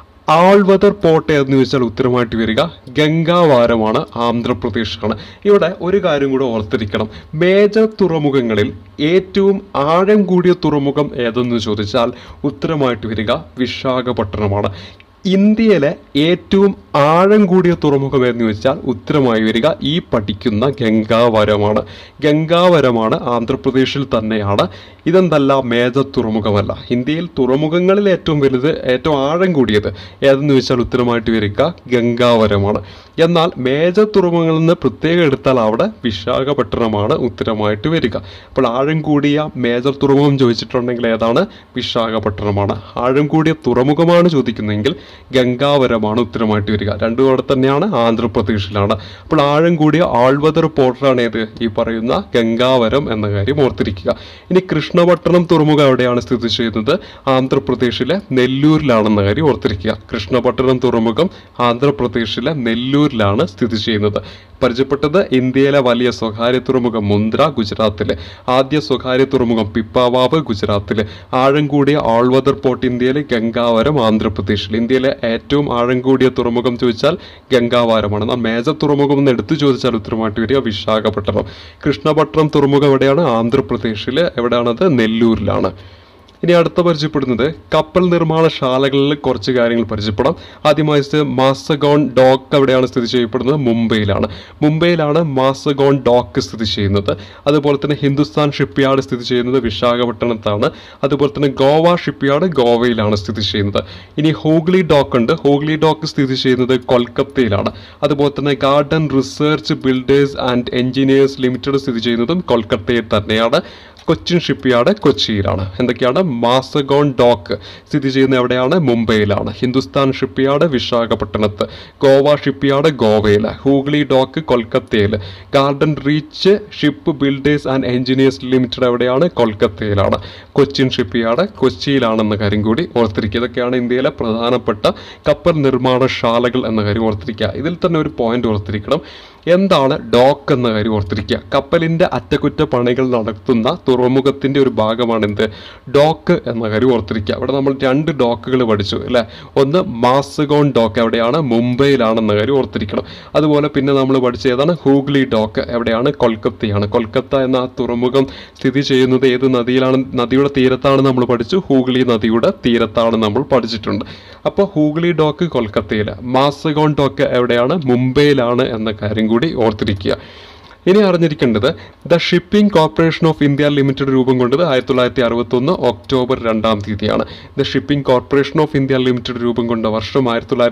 ആൾവദർ പോർട്ട് എന്ന് ചോദിച്ചാൽ ഉത്തരമായിട്ട് വരിക ഗംഗാവാരമാണ്, ആന്ധ്രാപ്രദേശാണ്. ഇവിടെ ഒരു കാര്യം കൂടെ ഓർത്തിരിക്കണം. മേജർ തുറമുഖങ്ങളിൽ ഏറ്റവും ആഴം കൂടിയ തുറമുഖം ഏതെന്ന് ചോദിച്ചാൽ ഉത്തരമായിട്ട് വരിക വിശാഖപട്ടണമാണ്. ഇന്ത്യയിലെ ഏറ്റവും ആഴം കൂടിയ തുറമുഖം എന്ന് ചോദിച്ചാൽ ഉത്തരമായി വരിക ഈ പഠിക്കുന്ന ഗംഗാവരമാണ്. ഗംഗാവരമാണ്, ആന്ധ്രാപ്രദേശിൽ തന്നെയാണ്. ഇതെന്തല്ല, മേജർ തുറമുഖമല്ല. ഇന്ത്യയിൽ തുറമുഖങ്ങളിൽ ഏറ്റവും വലുത്, ഏറ്റവും ആഴം കൂടിയത് ഏതെന്ന് ചോദിച്ചാൽ ഉത്തരമായിട്ട് വരിക ഗംഗാവരമാണ്. എന്നാൽ മേജർ തുറമുഖങ്ങളിൽ നിന്ന് പ്രത്യേകം എടുത്താൽ അവിടെ വിശാഖപട്ടണമാണ് ഉത്തരമായിട്ട് വരിക. അപ്പോൾ ആഴം കൂടിയ മേജർ തുറമുഖം ചോദിച്ചിട്ടുണ്ടെങ്കിൽ ഏതാണ്? വിശാഖപട്ടണമാണ്. ആഴം കൂടിയ തുറമുഖമാണ് ചോദിക്കുന്നതെങ്കിൽ ഗംഗാവരമാണ് ഉത്തരമായിട്ട് വരിക. രണ്ടും അവിടെ തന്നെയാണ്, ആന്ധ്രാപ്രദേശിലാണ്. അപ്പോൾ ആഴം കൂടിയ ആൾവദർ പോർട്ടാണ് ഏത്? ഈ പറയുന്ന ഗംഗാവരം എന്ന കാര്യം ഓർത്തിരിക്കുക. ഇനി കൃഷ്ണപട്ടണം തുറമുഖം എവിടെയാണ് സ്ഥിതി ചെയ്യുന്നത്? ആന്ധ്രാപ്രദേശിലെ നെല്ലൂരിലാണെന്ന കാര്യം ഓർത്തിരിക്കുക. കൃഷ്ണപട്ടണം തുറമുഖം ആന്ധ്രാപ്രദേശിലെ നെല്ലൂരിലാണ് സ്ഥിതി ചെയ്യുന്നത്. പരിചയപ്പെട്ടത് ഇന്ത്യയിലെ വലിയ സ്വകാര്യ തുറമുഖം മുന്ദ്ര, ഗുജറാത്തിലെ. ആദ്യ സ്വകാര്യ തുറമുഖം പിപ്പാവാവ്, ഗുജറാത്തിലെ. ആഴം കൂടിയ ആൾവദർ പോർട്ട് ഇന്ത്യയിലെ, ഗംഗാവരം ആന്ധ്രാപ്രദേശിൽ. ഇന്ത്യയിലെ ഏറ്റവും ആഴം കൂടിയ തുറമുഖം ചോദിച്ചാൽ ഗംഗാവാരമാണ്. എന്നാൽ മേജർ തുറമുഖം എന്ന് എടുത്തു ചോദിച്ചാൽ ഉത്തരമായിട്ട് വരിക വിശാഖപട്ടണം. കൃഷ്ണപട്ടണം തുറമുഖം എവിടെയാണ്? ആന്ധ്രാപ്രദേശിൽ. എവിടെയാണത്? നെല്ലൂരിലാണ്. ഇനി അടുത്ത പരിചയപ്പെടുന്നത് കപ്പൽ നിർമ്മാണശാലകളിൽ കുറച്ച് കാര്യങ്ങൾ പരിചയപ്പെടാം. ആദ്യമായിട്ട് മാസഗോൺ ഡോക്ക് എവിടെയാണ് സ്ഥിതി ചെയ്യപ്പെടുന്നത്? മുംബൈയിലാണ്. മുംബൈയിലാണ് മാസഗോൺ ഡോക്ക് സ്ഥിതി ചെയ്യുന്നത്. അതുപോലെ തന്നെ ഹിന്ദുസ്ഥാൻ ഷിപ്പ്യാർഡ് സ്ഥിതി ചെയ്യുന്നത് വിശാഖപട്ടണത്താണ്. അതുപോലെ തന്നെ ഗോവ ഷിപ്പ്യാർഡ് ഗോവയിലാണ് സ്ഥിതി ചെയ്യുന്നത്. ഇനി ഹൂഗ്ലി ഡോക്ക് ഉണ്ട്. ഹൂഗ്ലി ഡോക്ക് സ്ഥിതി ചെയ്യുന്നത് കൊൽക്കത്തയിലാണ്. അതുപോലെ തന്നെ garden research builders and engineers limited സ്ഥിതി ചെയ്യുന്നതും കൊൽക്കത്തയിൽ തന്നെയാണ്. കൊച്ചിൻ ഷിപ്പ്യാർഡ് കൊച്ചിയിലാണ്. എന്തൊക്കെയാണ്? മാസഗോൺ ഡോക്ക് സ്ഥിതി ചെയ്യുന്നത് എവിടെയാണ്? മുംബൈയിലാണ്. ഹിന്ദുസ്ഥാൻ ഷിപ്പ്യാർഡ് വിശാഖപട്ടണത്ത്. ഗോവ ഷിപ്പ്യാർഡ് ഗോവയിൽ. ഹൂഗ്ലി ഡോക്ക് കൊൽക്കത്തയിൽ. Garden reach ship builders and engineers limited എവിടെയാണ്? കൊൽക്കത്തയിലാണ്. കൊച്ചിൻ ഷിപ്പ്യാർഡ് കൊച്ചിയിലാണെന്ന കാര്യം കൂടി ഓർത്തിരിക്കുക. ഇതൊക്കെയാണ് ഇന്ത്യയിലെ പ്രധാനപ്പെട്ട കപ്പൽ നിർമ്മാണശാലകൾ എന്ന കാര്യം ഓർത്തിരിക്കുക. ഇതിൽ തന്നെ ഒരു പോയിന്റ് ഓർത്തിരിക്കണം. എന്താണ് ഡോക്ക് എന്ന കാര്യം ഓർത്തിരിക്കുക. കപ്പലിൻ്റെ അറ്റകുറ്റപ്പണികൾ നടത്തുന്ന തുറമുഖത്തിൻ്റെ ഒരു ഭാഗമാണ് എന്ത്? ഡോക്ക് എന്ന കാര്യം ഓർത്തിരിക്കുക. ഇവിടെ നമ്മൾ 2 ഡോക്കുകൾ പഠിച്ചു അല്ലേ? ഒന്ന് മാസഗോൺ ഡോക്ക് എവിടെയാണ്? മുംബൈയിലാണെന്ന കാര്യം ഓർത്തിരിക്കണം. അതുപോലെ പിന്നെ നമ്മൾ പഠിച്ച ഏതാണ്? ഹൂഗ്ലി ഡോക്ക് എവിടെയാണ്? കൊൽക്കത്തയാണ്. കൊൽക്കത്ത എന്ന ആ തുറമുഖം സ്ഥിതി ചെയ്യുന്നത് ഏത് നദിയിലാണ്? നദിയുടെ തീരത്താണ് നമ്മൾ പഠിച്ചു. ഹൂഗ്ലി നദിയുടെ തീരത്താണ് നമ്മൾ പഠിച്ചിട്ടുണ്ട്. അപ്പോൾ ഹൂഗ്ലി ഡോക്ക് കൊൽക്കത്തയിൽ, മാസഗോൺ ഡോക്ക് എവിടെയാണ്? മുംബൈയിലാണ് എന്ന കാര്യം കൂടി ഓർത്തിരിക്കുക. ഇനി അറിഞ്ഞിരിക്കേണ്ടത് the shipping corporation of India limited രൂപം കൊണ്ടത് 1961 ഒക്ടോബർ 2-ാം തീയതിയാണ്. The shipping corporation of India limited രൂപം കൊണ്ട വർഷം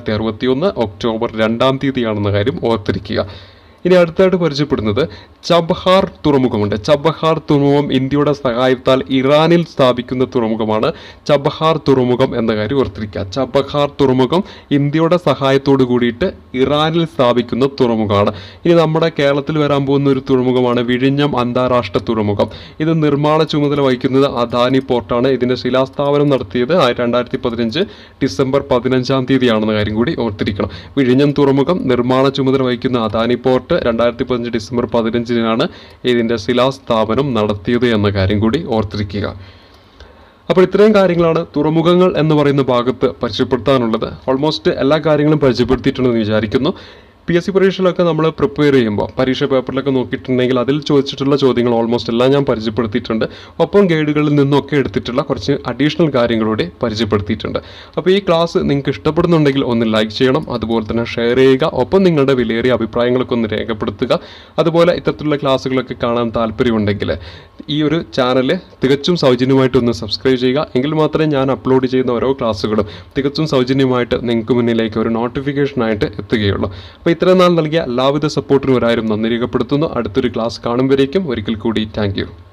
1961 ഒക്ടോബർ 2-ാം തീയതിയാണെന്ന കാര്യം ഓർത്തിരിക്കുക. ഇനി അടുത്തായിട്ട് പരിചയപ്പെടുന്നത് ചബഹാർ തുറമുഖമുണ്ട്. ചബഹാർ തുറമുഖം ഇന്ത്യയുടെ സഹായത്താൽ ഇറാനിൽ സ്ഥാപിക്കുന്ന തുറമുഖമാണ്. ചബഹാർ തുറമുഖം എന്ന കാര്യം ഓർത്തിരിക്കുക. ചബഹാർ തുറമുഖം ഇന്ത്യയുടെ സഹായത്തോട് കൂടിയിട്ട് ഇറാനിൽ സ്ഥാപിക്കുന്ന തുറമുഖമാണ്. ഇനി നമ്മുടെ കേരളത്തിൽ വരാൻ പോകുന്ന ഒരു തുറമുഖമാണ് വിഴിഞ്ഞം അന്താരാഷ്ട്ര തുറമുഖം. ഇത് നിർമ്മാണ ചുമതല വഹിക്കുന്നത് അദാനി പോർട്ടാണ്. ഇതിൻ്റെ ശിലാസ്ഥാപനം നടത്തിയത് 2015 ഡിസംബർ 15-ാം തീയതിയാണെന്ന കാര്യം കൂടി ഓർത്തിരിക്കണം. വിഴിഞ്ഞം തുറമുഖം നിർമ്മാണ ചുമതല വഹിക്കുന്ന അദാനി പോർട്ട് 2015 ഡിസംബർ 15-നാണ് ഇതിൻ്റെ ശിലാസ്ഥാപനം നടത്തിയത് എന്ന കാര്യം കൂടി ഓർത്തിരിക്കുക. അപ്പോൾ ഇത്രയും കാര്യങ്ങളാണ് തുറമുഖങ്ങൾ എന്ന് പറയുന്ന ഭാഗത്ത് പരിചയപ്പെടുത്താനുള്ളത്. ഓൾമോസ്റ്റ് എല്ലാ കാര്യങ്ങളും പരിചയപ്പെടുത്തിയിട്ടുണ്ടെന്ന് വിചാരിക്കുന്നു. PSC പരീക്ഷയിലൊക്കെ നമ്മൾ പ്രിപ്പയർ ചെയ്യുമ്പോൾ പരീക്ഷ പേപ്പറിലൊക്കെ നോക്കിയിട്ടുണ്ടെങ്കിൽ അതിൽ ചോദിച്ചിട്ടുള്ള ചോദ്യങ്ങൾ ഓൾമോസ്റ്റ് എല്ലാം ഞാൻ പരിചയപ്പെടുത്തിയിട്ടുണ്ട്. ഒപ്പം ഗൈഡുകളിൽ നിന്നൊക്കെ എടുത്തിട്ടുള്ള കുറച്ച് അഡീഷണൽ കാര്യങ്ങളൂടെ പരിചയപ്പെടുത്തിയിട്ടുണ്ട്. അപ്പോൾ ഈ ക്ലാസ് നിങ്ങൾക്ക് ഇഷ്ടപ്പെടുന്നുണ്ടെങ്കിൽ ഒന്ന് ലൈക്ക് ചെയ്യണം, അതുപോലെ തന്നെ ഷെയർ ചെയ്യുക, ഒപ്പം നിങ്ങളുടെ വിലയേറിയ അഭിപ്രായങ്ങളൊക്കെ ഒന്ന് രേഖപ്പെടുത്തുക. അതുപോലെ ഇത്തരത്തിലുള്ള ക്ലാസ്സുകളൊക്കെ കാണാൻ താല്പര്യമുണ്ടെങ്കിൽ ഈ ഒരു ചാനൽ തികച്ചും സൗജന്യമായിട്ടൊന്ന് സബ്സ്ക്രൈബ് ചെയ്യുക. എങ്കിൽ മാത്രമേ ഞാൻ അപ്ലോഡ് ചെയ്യുന്ന ഓരോ ക്ലാസ്സുകളും തികച്ചും സൗജന്യമായിട്ട് നിങ്ങൾക്ക് മുന്നിലേക്ക് ഒരു നോട്ടിഫിക്കേഷനായിട്ട് എത്തുകയുള്ളൂ. അപ്പോൾ ഇത്രയും നാൾ നൽകിയ എല്ലാവിധ സപ്പോർട്ടിനും ഒരായിരം നന്ദി രേഖപ്പെടുത്തുന്നു. അടുത്തൊരു ക്ലാസ് കാണുമ്പോഴേക്കും ഒരിക്കൽ കൂടി താങ്ക് യു.